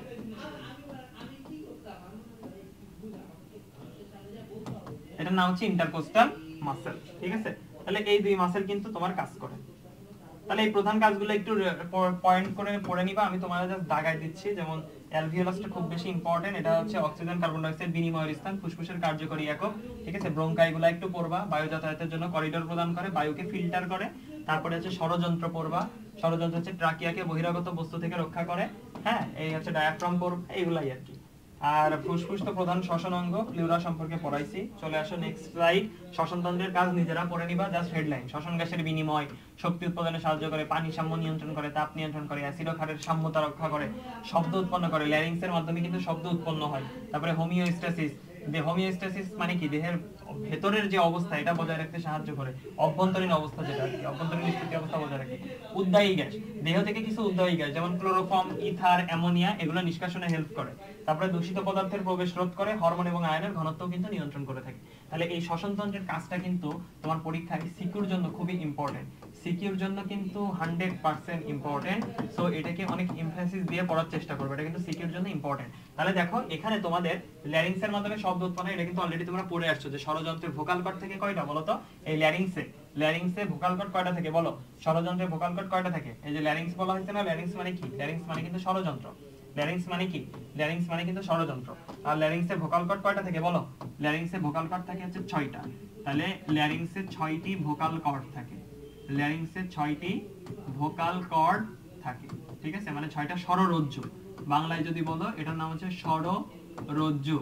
এটার নাম হচ্ছে ইন্টারকোস্টাল মাসেল, ঠিক আছে? তাহলে এই দুই মাসেল কিন্তু তোমার কাজ করে। তাহলে এই প্রধান কাজগুলো একটু পয়েন্ট করে পড়ে নিবা, আমি তোমাদের জাস্ট দাগাই দিচ্ছি। যেমন অ্যালভিওলাসটা খুব বেশি ইম্পর্টেন্ট, এটা হচ্ছে অক্সিজেন কার্বন ডাই অক্সাইড বিনিময়ের স্থান, ফুসফুসের কার্যকরী একক, ঠিক আছে? ব্রোঙ্কাইগুলো একটু পড়বা, বায়ু যাতায়াতের জন্য করিডোর প্রদান করে, বায়ুকে ফিল্টার করে। তারপরে হচ্ছে ষড়যন্ত্র পড়বা, ষড়যন্ত্র হচ্ছে ট্রাকিয়াকে বহিরাগত বস্তু থেকে রক্ষা করে, হ্যাঁ? এই হচ্ছে ডায়াফ্রাম পড়বা, এইগুলাই আর কি। আর ফুসফুস তো প্রধান শ্বসন অঙ্গ, প্লিউরা সম্পর্কে পড়াইছি। চলে আসো নেক্সট স্লাইড। শ্বসনতন্ত্রের কাজ নিজেরা পড়ে নিবা, জাস্ট হেডলাইন। শ্বসন গ্যাসের বিনিময়, শক্তি উৎপাদনে সাহায্য করে, পানি সাম্য নিয়ন্ত্রণ করে, তাপ নিয়ন্ত্রণ করে, অ্যাসিড ও ক্ষারের সাম্যতা রক্ষা করে, শব্দ উৎপন্ন করে, ল্যারিংসের মাধ্যমে কিন্তু শব্দ উৎপন্ন হয়। তারপরে হোমিওস্ট্যাসিস, যে হোমিওস্ট্যাসিস মানে কি, দেহের ভেতরের যে অবস্থা এটা বজায় রাখতে সাহায্য করে, অভ্যন্তরীণ অবস্থা যেটা আর কি, অভ্যন্তরীণ স্থিতি অবস্থা বজায় রাখে। উদ্বায়ী গ্যাস, দেহ থেকে কিছু উদ্বায়ী গ্যাস যেমন ক্লোরোফর্ম, ইথার, অ্যামোনিয়া এগুলো নিষ্কাশনে হেল্প করে। তারপরে দূষিত পদার্থের প্রবেশ রোধ করে, হরমোন এবং আয়নের ঘনত্ব কিন্তু নিয়ন্ত্রণ করে থাকে। তাহলে এই শ্বসনতন্ত্রের কাজটা কিন্তু তোমার পরীক্ষায় সিকিউর জন্য খুবই ইম্পর্টেন্ট, সিকিউর জন্য কিন্তু হান্ড্রেড পার্সেন্ট ইম্পর্টেন্ট। সো এটাকে অনেক এমফাসিস দিয়ে পড়ার চেষ্টা করবে, এটা কিন্তু সিকিউর জন্য ইম্পর্টেন্ট। তাহলে দেখো এখানে তোমাদের ল্যারিংসের মাধ্যমে শব্দ উৎপন্ন, এটা কিন্তু অলরেডি তোমরা পড়ে আসছো যে ষড়যন্ত্রের ভোকাল কর্ড থেকে কয়টা বলো তো, এই ল্যারিংসে ল্যারিংসে ভোকাল কর্ড কয়টা থেকে বলো, ষড়যন্ত্রের ভোকাল কর্ড কয়টা থাকে, এই যে ল্যারিংস বলা হয়েছে না, ল্যারিংস মানে কি, ল্যারিংস মানে কিন্তু ষড়যন্ত্র, ল্যারিংস মানে কি, ল্যারিংস মানে কিন্তু ষড়যন্ত্র। আর ল্যারিংসে ভোকাল কর্ড কয়টা থাকে বলো, ল্যারিংসে ভোকাল কর্ড থাকে হচ্ছে ছয়টা। তাহলে ল্যারিংসে ছয়টি ভোকাল কর্ড থাকে, ল্যারিংসে ছয়টি ভোকাল কর্ড থাকে, ঠিক আছে, মানে ছয়টা স্বররজ্জু। বাংলায় যদি বলো এটার নাম হচ্ছে স্বররজ্জু,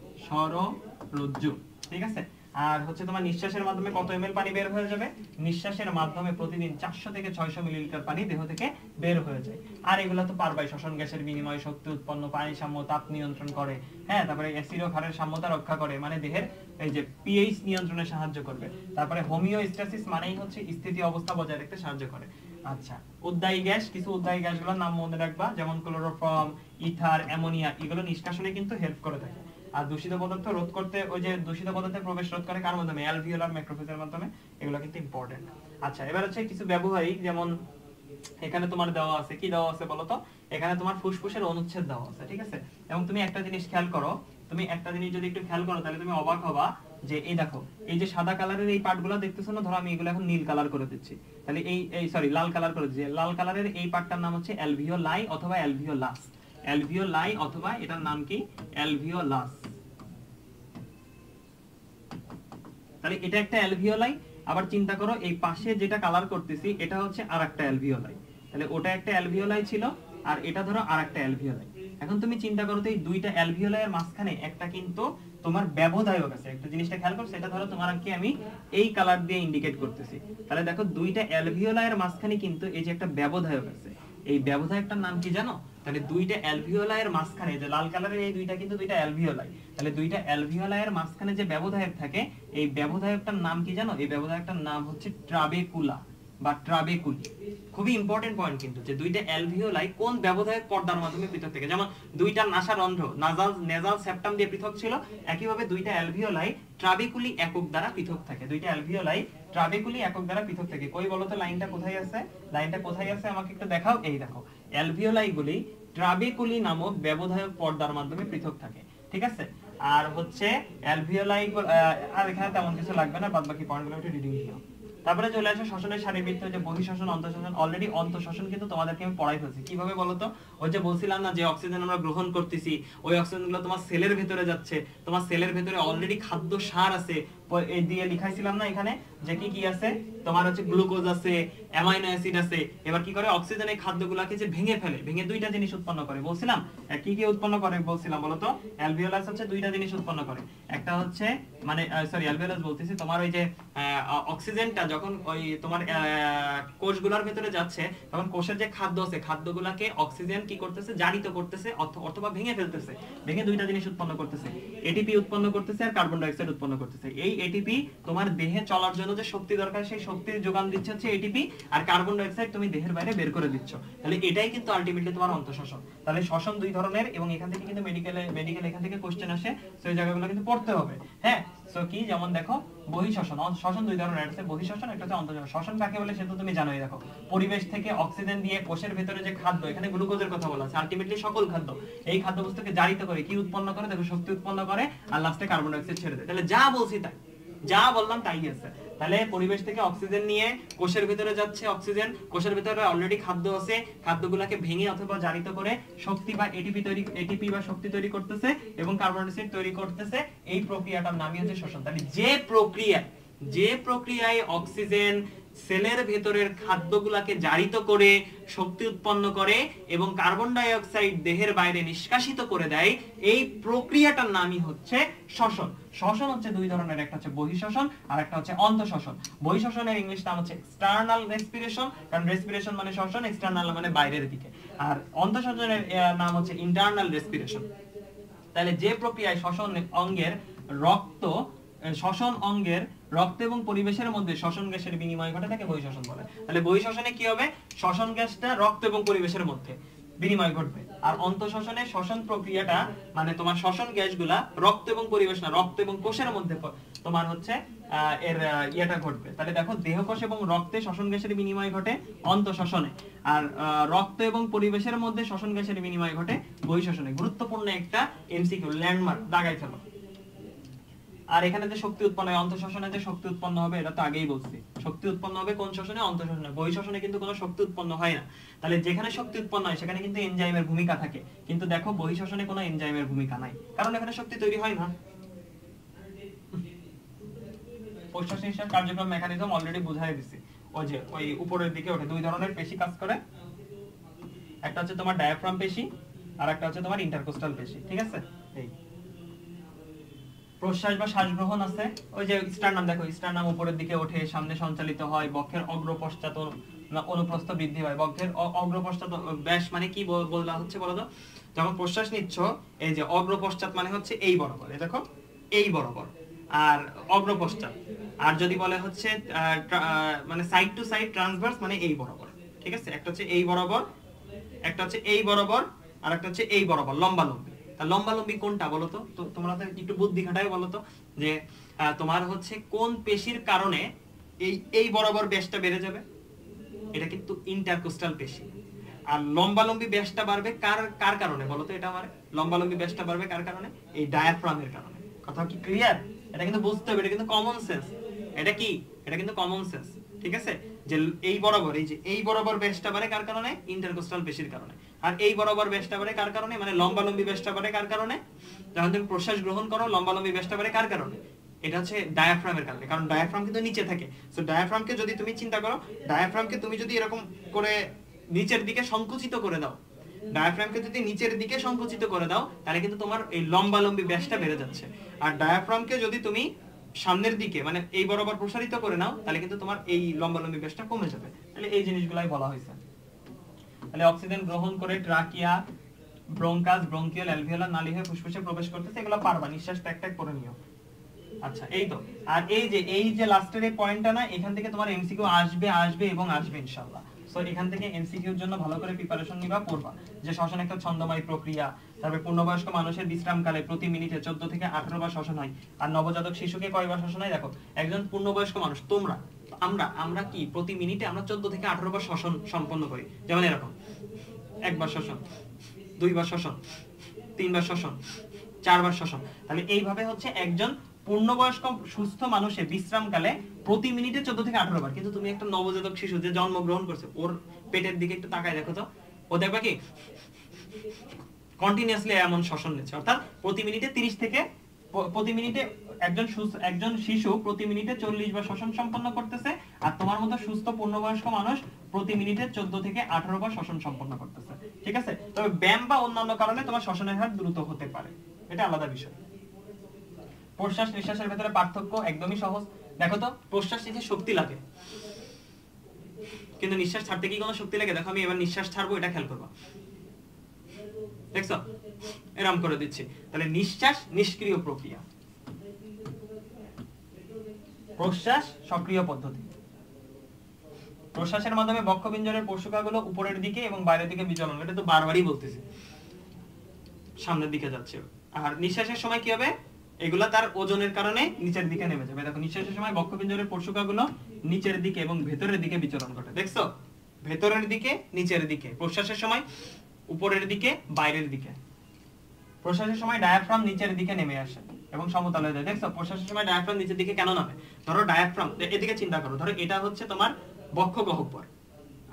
স্বররজ্জু, ঠিক আছে। আর হচ্ছে তোমার নিঃশ্বাসের মাধ্যমে কত এমএল পানি বের হয়ে যাবে, নিঃশ্বাসের মাধ্যমে প্রতিদিন চারশো থেকে ছয়শো মিলিলিটার পানি দেহ থেকে বের হয়ে যায়। আর এগুলো তো পারবাই, শ্বসন গ্যাসের বিনিময়, শক্তি উৎপন্ন, পানি সাম্য, তাপ নিয়ন্ত্রণ করে, হ্যাঁ, তারপরে অ্যাসিড ও ক্ষারের সাম্যতা রক্ষা করে, মানে দেহের এই যে পিএইচ নিয়ন্ত্রণে সাহায্য করবে। তারপরে হোমিওস্ট্যাসিস মানেই হচ্ছে স্থিতি অবস্থা বজায় রাখতে সাহায্য করে। আচ্ছা, উদ্বায়ী গ্যাস, কিছু উদ্বায়ী গ্যাসগুলোর নাম মনে রাখবা, যেমন ক্লোরোফর্ম, ইথার, অ্যামোনিয়া এগুলো নিষ্কাশনে কিন্তু হেল্প করে থাকে। আর দূষিত পদার্থ রোধ করতে, ওই যে দূষিত পদার্থের প্রবেশ রোধ করে কার মাধ্যমে, অ্যালভিওলার ম্যাক্রোফেজের মাধ্যমে, এগুলো কিন্তু ইম্পর্টেন্ট। আচ্ছা, এবার হচ্ছে কিছু ব্যবহারিক, যেমন এখানে তোমার দেওয়া আছে, কি দেওয়া আছে বলো তো, এখানে তোমার ফুসফুসের অনুচ্ছেদ দেওয়া আছে, ঠিক আছে। এবং তুমি একটা জিনিস খেয়াল করো, তুমি একটা জিনিস যদি একটু খেয়াল করো তাহলে তুমি অবাক হবা যে এই দেখো, এই যে সাদা কালারের এই পার্টগুলো দেখতেছো না, ধরো আমি এগুলো এখন নীল কালার করে দিচ্ছি, তাহলে এই এই সরি লাল কালার করে দিচ্ছি, লাল কালারের এই পার্টটার নাম হচ্ছে অ্যালভিওলাই অথবা অ্যালভিওলাস, অ্যালভিওলাই অথবা এটার নাম কি, অ্যালভিওলাস। তাহলে এটা একটা অ্যালভিওলাই। আবার চিন্তা করো এই পাশে যেটা কালার করতেছি এটা হচ্ছে আরেকটা অ্যালভিওলাই, তাহলে ওটা একটা অ্যালভিওলাই ছিল আর এটা ধরো আরেকটা অ্যালভিওলাই। এখন তুমি চিন্তা করো তো এই দুইটা অ্যালভিওলাইয়ের মাঝখানে একটা কিন্তু তোমার ব্যবধায়ক আছে, একটা জিনিসটা খেয়াল করো, সেটা ধরো তোমার কি আমি এই কালার দিয়ে ইন্ডিকেট করতেছি, তাহলে দেখো দুইটা অ্যালভিওলাইয়ের মাঝখানে কিন্তু এই যে একটা ব্যবধায়ক আছে, এই ব্যবধায়কটার নাম কি জানো, তাহলে দুইটা অ্যালভিওলাইয়ের মাঝখানে যে লাল কালারের এই দুইটা কিন্তু দুইটা অ্যালভিওলাই, তাহলে দুইটা অ্যালভিওলাইয়ের মাঝখানে যে ব্যবধায়ক থাকে এই ব্যবধায়কটার নাম কি জানো, এই ব্যবধায়কটার নাম হচ্ছে ট্রাবেকুলা বা ট্রাবেকুলি। খুবই ইম্পর্টেন্ট পয়েন্ট কিন্তু, যে দুইটা অ্যালভিওলাই কোন ব্যবধায়ক পর্দার মাধ্যমে পৃথক থাকে, যেমন দুইটা নাসারন্ধ্র নাসাল নেজাল সেপ্টাম দিয়ে পৃথক ছিল, একইভাবে দুইটা অ্যালভিওলাই ট্রাবেকুলি একক দ্বারা পৃথক থাকে, দুইটা অ্যালভিওলাই ট্রাবেকুলি একক দ্বারা পৃথক থাকে। কই বলো তো লাইনটা কোথায় আছে, লাইনটা কোথায় আছে আমাকে একটু দেখাও, এই দেখো, অ্যালভিওলাইগুলি ট্রাবেকুলি নামক ব্যবধায়ক পর্দার মাধ্যমে পৃথক থাকে, ঠিক আছে। আর হচ্ছে অ্যালভিওলাই, আর এখানে তেমন কিছু লাগবে না, বাদ বাকি পয়েন্টগুলো একটু রিডিং নিও। তারপরে চলে আসে শ্বসনের শারীরবৃত্ত, যে বহিঃশ্বসন, অন্তঃশ্বসন। অলরেডি অন্তঃশ্বসন কিন্তু তোমাদেরকে আমি পড়াই ফেলছি, কিভাবে বলতো, ওই যে বলছিলাম না যে অক্সিজেন আমরা গ্রহণ করতেছি, ওই অক্সিজেনগুলো তোমার সেলের ভেতরে যাচ্ছে, তোমার সেলের ভেতরে অলরেডি খাদ্য সার আছে, এই দিয়ে লিখাইছিলাম না এখানে যে কি কি আছে, তোমার হচ্ছে গ্লুকোজ আছে, অ্যামাইনো অ্যাসিড আছে। এবার কি করে অক্সিজেন এই খাদ্যগুলোকে যে ভেঙে ফেলে, ভেঙে দুইটা জিনিস উৎপন্ন করে, বলছিলাম কি কি উৎপন্ন করে বলছিলাম বলতো, অ্যালভিওলাস হচ্ছে দুইটা জিনিস উৎপন্ন করে, একটা হচ্ছে মানে সরি অ্যালভিওলাস বলতেছি, তোমার ওই যে অক্সিজেনটা যখন ওই তোমার কোষগুলোর ভেতরে যাচ্ছে তখন কোষের যে খাদ্য আছে খাদ্যগুলোকে অক্সিজেন কি করতেছে, জারিত করতেছে অথবা ভেঙে ফেলতেছে, ভেঙে দুইটা জিনিস উৎপন্ন করতেছে, এটিপি উৎপন্ন করতেছে আর কার্বন ডাই অক্সাইড উৎপন্ন করতেছে। এই এটিপি তোমার দেহে চলার জন্য যে শক্তি দরকার সেই শক্তির যোগান দিচ্ছে হচ্ছে এটিপি, আর কার্বন ডাই অক্সাইড তুমি দেহের বাইরে বের করে দিচ্ছ। তাহলে এটাই কিন্তু আলটিমেটলি তোমার অন্তঃশ্বসন। তাহলে শ্বসন দুই ধরনের, এবং এখান থেকে কিন্তু মেডিকেলে মেডিকেল এখান থেকে কোশ্চেন আসে, সেই জায়গাগুলো কিন্তু পড়তে হবে, হ্যাঁ। সো কি, যেমন দেখো বহিঃশ্বসন, শ্বসন দুই ধরনের, একটা হচ্ছে বহিঃশ্বসন, একটা হচ্ছে অন্তঃশ্বসন। শ্বসন কাকে বলে সেটা তুমি জানোই, দেখো পরিবেশ থেকে অক্সিজেন দিয়ে কোষের ভেতরে যে খাদ্য, এখানে গ্লুকোজের কথা বলা আছে, আলটিমেটলি সকল খাদ্য এই খাদ্যবস্তুকে জারিত করে কি উৎপন্ন করে, দেখো শক্তি উৎপন্ন করে আর লাস্টে কার্বন ডাই অক্সাইড ছেড়ে দেয়। তাহলে যা বলছি তাই, যা বললাম তাই আছে। তাহলে পরিবেশ থেকে অক্সিজেন নিয়ে কোষের ভিতরে যাচ্ছে, অক্সিজেন কোষের ভিতরে অলরেডি খাদ্য আছে, খাদ্যগুলোকে ভেঙে অথবা জারিত করে শক্তি বা এটিপি তৈরি, এটিপি বা শক্তি তৈরি করতেছে এবং কার্বন ডাই অক্সাইড তৈরি করতেছে। এই প্রক্রিয়াটার নামই হচ্ছে শ্বসন। তাহলে যে প্রক্রিয়া যে প্রক্রিয়ায় অক্সিজেন সেলের ভেতরের খাদ্যগুলাকে জারিত করে শক্তি উৎপন্ন করে এবং কার্বন ডাই অক্সাইড দেহের বাইরে নিষ্কাশিত করে দেয়, এই প্রক্রিয়াটার নামই হচ্ছে শ্বসন। শ্বসন হচ্ছে দুই ধরনের, একটা হচ্ছে বহিঃশ্বসন আর একটা হচ্ছে অন্তঃশ্বসন। বহিঃশ্বসনের ইংলিশ নাম হচ্ছে এক্সটার্নাল রেসপিরেশন, কারণ রেসপিরেশন মানে শ্বসন, এক্সটার্নাল মানে বাইরের দিকে, আর অন্তঃশ্বসনের নাম হচ্ছে ইন্টারনাল রেসপিরেশন। তাহলে যে প্রক্রিয়ায় শ্বসন অঙ্গের রক্ত শ্বসন অঙ্গের রক্ত এবং পরিবেশের মধ্যে শ্বসন গ্যাসের বিনিময় ঘটে তাকে বহিঃশ্বসন বলে। তাহলে বহিঃশ্বসনে কি হবে? শ্বসন গ্যাসটা রক্ত এবং পরিবেশের মধ্যে বিনিময় ঘটবে। আর অন্তঃশ্বসনে শ্বসন প্রক্রিয়াটা মানে তোমার শ্বসন গ্যাসগুলা রক্ত এবং পরিবেশ না, রক্ত এবং কোষের মধ্যে তোমার হচ্ছে এর ইয়েটা ঘটবে। তাহলে দেখো, দেহকোষ এবং রক্তে শ্বসন গ্যাসের বিনিময় ঘটে অন্তঃশ্বসনে, আর রক্ত এবং পরিবেশের মধ্যে শ্বসন গ্যাসের বিনিময় ঘটে বহিঃশ্বসনে। গুরুত্বপূর্ণ একটা এমসিকিউ, ল্যান্ডমার্ক, দাগাই ফেলো। আর এখানে যে শক্তি উৎপন্ন হয়, অন্তঃশ্বসনে যে শক্তি উৎপন্ন হবে এটা তো আগেই বলছি, শক্তি উৎপন্ন হবে কোন শ্বসনে? অন্তঃশ্বসনে। বহিঃশ্বসনে কিন্তু কোনো শক্তি উৎপন্ন হয় না। তাহলে যেখানে শক্তি উৎপন্ন হয় সেখানে কিন্তু এনজাইমের ভূমিকা থাকে, কিন্তু দেখো বহিঃশ্বসনে কোনো এনজাইমের ভূমিকা নাই, কারণ এখানে শক্তি তৈরি হয় না। প্রশ্বাস নিঃশ্বাস কার্যক্রম মেকানিজম অলরেডি বুঝাই দিছি, ওই যে ওই উপরের দিকে ওঠে, দুই ধরনের পেশি কাজ করে, একটা হচ্ছে তোমার ডায়াফ্রাম পেশি আর একটা হচ্ছে তোমার ইন্টারকোস্টাল পেশি, ঠিক আছে? এই প্রশ্বাস বা শ্বাস গ্রহণ আছে, ওই যে স্টারনাম, দেখো স্টারনাম উপরের দিকে ওঠে, সামনে সঞ্চালিত হয়, বক্ষের অগ্র পশ্চাৎ অনুপ্রস্থ বৃদ্ধি হয়। বক্ষের অগ্র পশ্চাৎ ব্যাস মানে কি বলা হচ্ছে বলো তো? যখন প্রশ্বাস নিচ্ছ, এই যে অগ্র পশ্চাৎ মানে হচ্ছে এই বরাবর, এই দেখো এই বরাবর, আর অগ্র পশ্চাৎ। আর যদি বলে হচ্ছে মানে সাইড টু সাইড ট্রান্সভার্স মানে এই বরাবর, ঠিক আছে? একটা হচ্ছে এই বরাবর, একটা হচ্ছে এই বরাবর, আর একটা হচ্ছে এই বরাবর, লম্বা লম্বি। তা লম্বা লম্বি কোনটা বলো তো? তোমরা তো একটু বুদ্ধি খাটাই বলো তো, যে তোমার হচ্ছে কোন পেশির কারণে এই এই বরাবর ব্যাসটা বেড়ে যাবে? এটা কিন্তু ইন্টারকোস্টাল পেশি। আর লম্বা লম্বি ব্যাসটা বাড়বে কার কার কারণে বলো তো? এটা আমার লম্বা লম্বি ব্যাসটা বাড়বে কার কারণে? এই ডায়াফ্রামের কারণে। কথা কি ক্লিয়ার? এটা কিন্তু বুঝতে হবে, এটা কিন্তু কমন সেন্স। এটা কি? এটা কিন্তু কমন সেন্স, ঠিক আছে? যে এই বরাবর, এই যে এই বরাবর ব্যাসটা বাড়ে কার কারণে? ইন্টারকোস্টাল পেশির কারণে। আর এই বরাবর ব্যাসটা বাড়ে কার কারণে? মানে লম্বা লম্বি ব্যাসটা বাড়ে কার কারণে? যখন তুমি প্রশ্বাস গ্রহণ করো, লম্বা লম্বি ব্যাসটা বাড়ে কার কারণে? এটা হচ্ছে ডায়াফ্রামের কারণে, কারণ ডায়াফ্রাম কিন্তু নিচে থাকে। সো ডায়াফ্রামকে যদি তুমি চিন্তা করো, ডায়াফ্রামকে তুমি যদি এরকম করে নিচের দিকে সংকুচিত করে দাও, ডায়াফ্রামকে যদি নিচের দিকে সংকুচিত করে দাও, তাহলে কিন্তু তোমার এই লম্বা লম্বি ব্যাসটা বেড়ে যাচ্ছে। আর ডায়াফ্রামকে যদি তুমি সামনের দিকে মানে এই বরাবর প্রসারিত করে নাও, তাহলে কিন্তু তোমার এই লম্বা লম্বি ব্যাসটা কমে যাবে। তাহলে এই জিনিসগুলাই বলা হয়েছে। তাহলে অক্সিজেন গ্রহণ করে ট্রাকিয়া, ব্রঙ্কাস, ব্রঙ্কিয়াল, অ্যালভিওলার নালী হয়ে ফুসফুসে প্রবেশ করতেছে, এগুলো পারবা, নিঃশ্বাস ট্যাক ট্যাক করে নিও। আচ্ছা, এই তো। আর এই যে এই যে লাস্টের এই পয়েন্টটা না, এখান থেকে তোমার এমসিকিউ আসবে আসবে এবং আসবে ইনশাআল্লাহ। সো এখান থেকে এমসিকিউর জন্য ভালো করে প্রিপারেশন নিবা, পড়বা যে শ্বসন একটা ছন্দময় প্রক্রিয়া। তারপরে পূর্ণবয়স্ক মানুষের বিশ্রামকালে প্রতি মিনিটে চোদ্দ থেকে আঠারো বার শ্বসন হয়। আর নবজাতক শিশুকে কয়বার শ্বসন হয়? দেখো, একজন পূর্ণবয়স্ক মানুষ, তোমরা আমরা আমরা কি প্রতি মিনিটে আমরা চোদ্দ থেকে আঠারো বার শ্বসন সম্পন্ন করি। যেমন এরকম একবার শ্বসন, দুইবার শ্বসন, তিনবার শ্বসন, চারবার শ্বসন। তাহলে এইভাবে হচ্ছে একজন পূর্ণবয়স্ক সুস্থ মানুষের বিশ্রামকালে প্রতি মিনিটে চোদ্দ থেকে আঠারো বার। কিন্তু তুমি একটা নবজাতক শিশু যে জন্মগ্রহণ করছে, ওর পেটের দিকে একটু তাকায় দেখো তো, ও দেখবা কি কন্টিনিউয়াসলি এমন শ্বসন নিচ্ছে। অর্থাৎ প্রতি মিনিটে তিরিশ থেকে প্রতি মিনিটে একজন একজন শিশু প্রতি মিনিটে চল্লিশ বার শ্বসন সম্পন্ন করতেছে। আর তোমার মতো সুস্থ পূর্ণবয়স্ক মানুষ প্রতি মিনিটে চোদ্দ থেকে আঠারো বার শ্বসন সম্পন্ন করতেছে, ঠিক আছে? তবে ব্যায়াম বা অন্যান্য কারণে তোমার শ্বসনের হার দ্রুত হতে পারে, এটা আলাদা বিষয়। প্রশ্বাস নিঃশ্বাসের ভেতরে পার্থক্য একদমই সহজ। দেখো তো, প্রশ্বাস নিতে শক্তি লাগে, কিন্তু নিঃশ্বাস ছাড়তে কি কোনো শক্তি লাগে? দেখো, আমি এবার নিঃশ্বাস ছাড়বো, এটা খেয়াল করবো, দেখছো এরকম করে দিচ্ছি। তাহলে নিঃশ্বাস নিষ্ক্রিয় প্রক্রিয়া, প্রশ্বাস সক্রিয় পদ্ধতি। প্রশ্বাসের মাধ্যমে বক্ষপিঞ্জরের পশুকাগুলো উপরের দিকে এবং বাইরের দিকে বিচলন, এটা তো বারবারই বলতেছি, সামনের দিকে যাচ্ছে। আর নিঃশ্বাসের সময় কি হবে? এগুলা তার ওজনের কারণে নিচের দিকে নেমে যাবে। দেখো, নিঃশ্বাসের সময় বক্ষপিঞ্জরের পশুকাগুলো নিচের দিকে এবং ভেতরের দিকে বিচরণ ঘটে, দেখছো? ভেতরের দিকে, নিচের দিকে। প্রশ্বাসের সময় উপরের দিকে, বাইরের দিকে। প্রশ্বাসের সময় ডায়াফ্রাম নিচের দিকে নেমে আসে এবং সমতল হয়ে যায়, দেখছো? প্রশ্বাসের সময় ডায়াফ্রাম নিচের দিকে কেন নামে? ধরো ডায়াফ্রাম এদিকে চিন্তা করো, ধরো এটা হচ্ছে তোমার বক্ষ গহ্বর,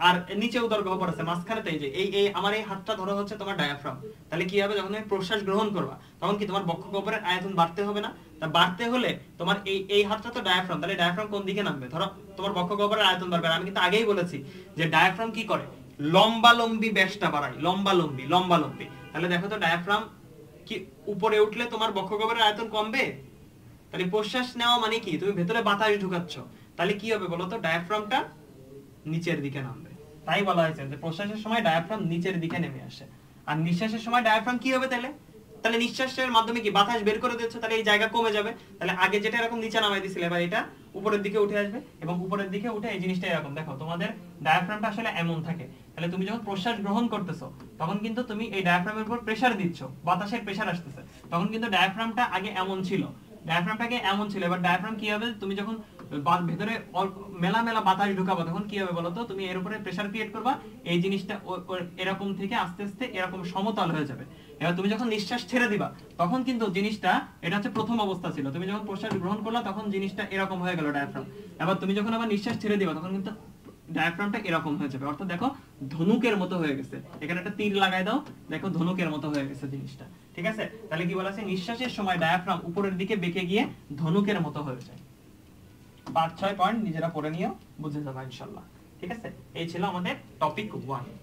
আর নিচে উদর গহ্বর আছে মাঝখানে, এই যে এই এই আমার এই হাতটা ধরো হচ্ছে তোমার ডায়াফ্রাম। তাহলে কি হবে, যখন তুমি প্রশ্বাস গ্রহণ করবা তখন কি তোমার বক্ষ গহ্বরের আয়তন বাড়তে হবে না? তা বাড়তে হলে তোমার এই এই হাতটা তো ডায়াফ্রাম, তাহলে ডায়াফ্রাম কোন দিকে নামবে? ধরো তোমার বক্ষ গহ্বরের আয়তন বাড়বে। আমি কিন্তু আগেই বলেছি যে ডায়াফ্রাম কি করে, লম্বালম্বি ব্যাসটা বাড়ায়, লম্বালম্বি লম্বালম্বি। তাহলে দেখো তো ডায়াফ্রাম কি উপরে উঠলে তোমার বক্ষ গহ্বরের আয়তন কমবে? তাহলে প্রশ্বাস নেওয়া মানে কি, তুমি ভেতরে বাতাস ঢুকাচ্ছ, তাহলে কি হবে বলো তো, ডায়াফ্রামটা নিচের দিকে নামবে। তাই বলা হয়েছে যে প্রশ্বাসের সময় ডায়াফ্রাম নিচের দিকে নেমে আসে, আর নিঃশ্বাসের সময় ডায়াফ্রাম কি হবে তাহলে? তাহলে নিঃশ্বাসের মাধ্যমে কি বাতাস বের করে দিচ্ছে, তাহলে এই জায়গা কমে যাবে। তাহলে আগে যেটা এরকম নিচে নামাই দিছিলে, এবার এটা উপরের দিকে উঠে আসবে, এবং উপরের দিকে উঠে এই জিনিসটা এরকম, দেখো তোমাদের ডায়াফ্রামটা আসলে এমন থাকে। তাহলে তুমি যখন প্রশ্বাস গ্রহণ করতেছো তখন কিন্তু তুমি এই ডায়াফ্রামের উপর প্রেসার দিচ্ছ, বাতাসের প্রেসার আসতেছে, তখন কিন্তু ডায়াফ্রামটা আগে এমন ছিল, ডায়াফ্রামটাকে এমন ছিল। এবার ডায়াফ্রাম কি হবে, তুমি যখন ভেতরে মেলা মেলা বাতাস ঢুকাবো তখন কি হবে বলতো, তুমি এর উপরে প্রেসার ক্রিয়েট করবা, এই জিনিসটা এরকম থেকে আস্তে আস্তে এরকম সমতল হয়ে যাবে। এবার তুমি যখন নিঃশ্বাস ছেড়ে দিবা তখন কিন্তু জিনিসটা, এটা হচ্ছে প্রথম অবস্থা ছিল, তুমি যখন প্রশ্বাস গ্রহণ করলা তখন জিনিসটা এরকম হয়ে গেল ডায়াফ্রাম। এবার তুমি যখন আবার নিঃশ্বাস ছেড়ে দিবা তখন কিন্তু ডায়াফ্রামটা এরকম হয়ে যাবে, অর্থাৎ দেখো ধনুকের মতো হয়ে গেছে। এখানে একটা তীর লাগাই দাও, দেখো ধনুকের মতো হয়ে গেছে জিনিসটা, ঠিক আছে? তাহলে কি বলা আছে, নিঃশ্বাসের সময় ডায়াফ্রাম উপরের দিকে বেঁকে গিয়ে ধনুকের মতো হয়ে যায়। পাঁচ ছয় পয়েন্ট নিজেরা পড়ে নিও, বুঝে যাবে ইনশাআল্লাহ, ঠিক আছে? এই ছিল আমাদের টপিক ওয়ান।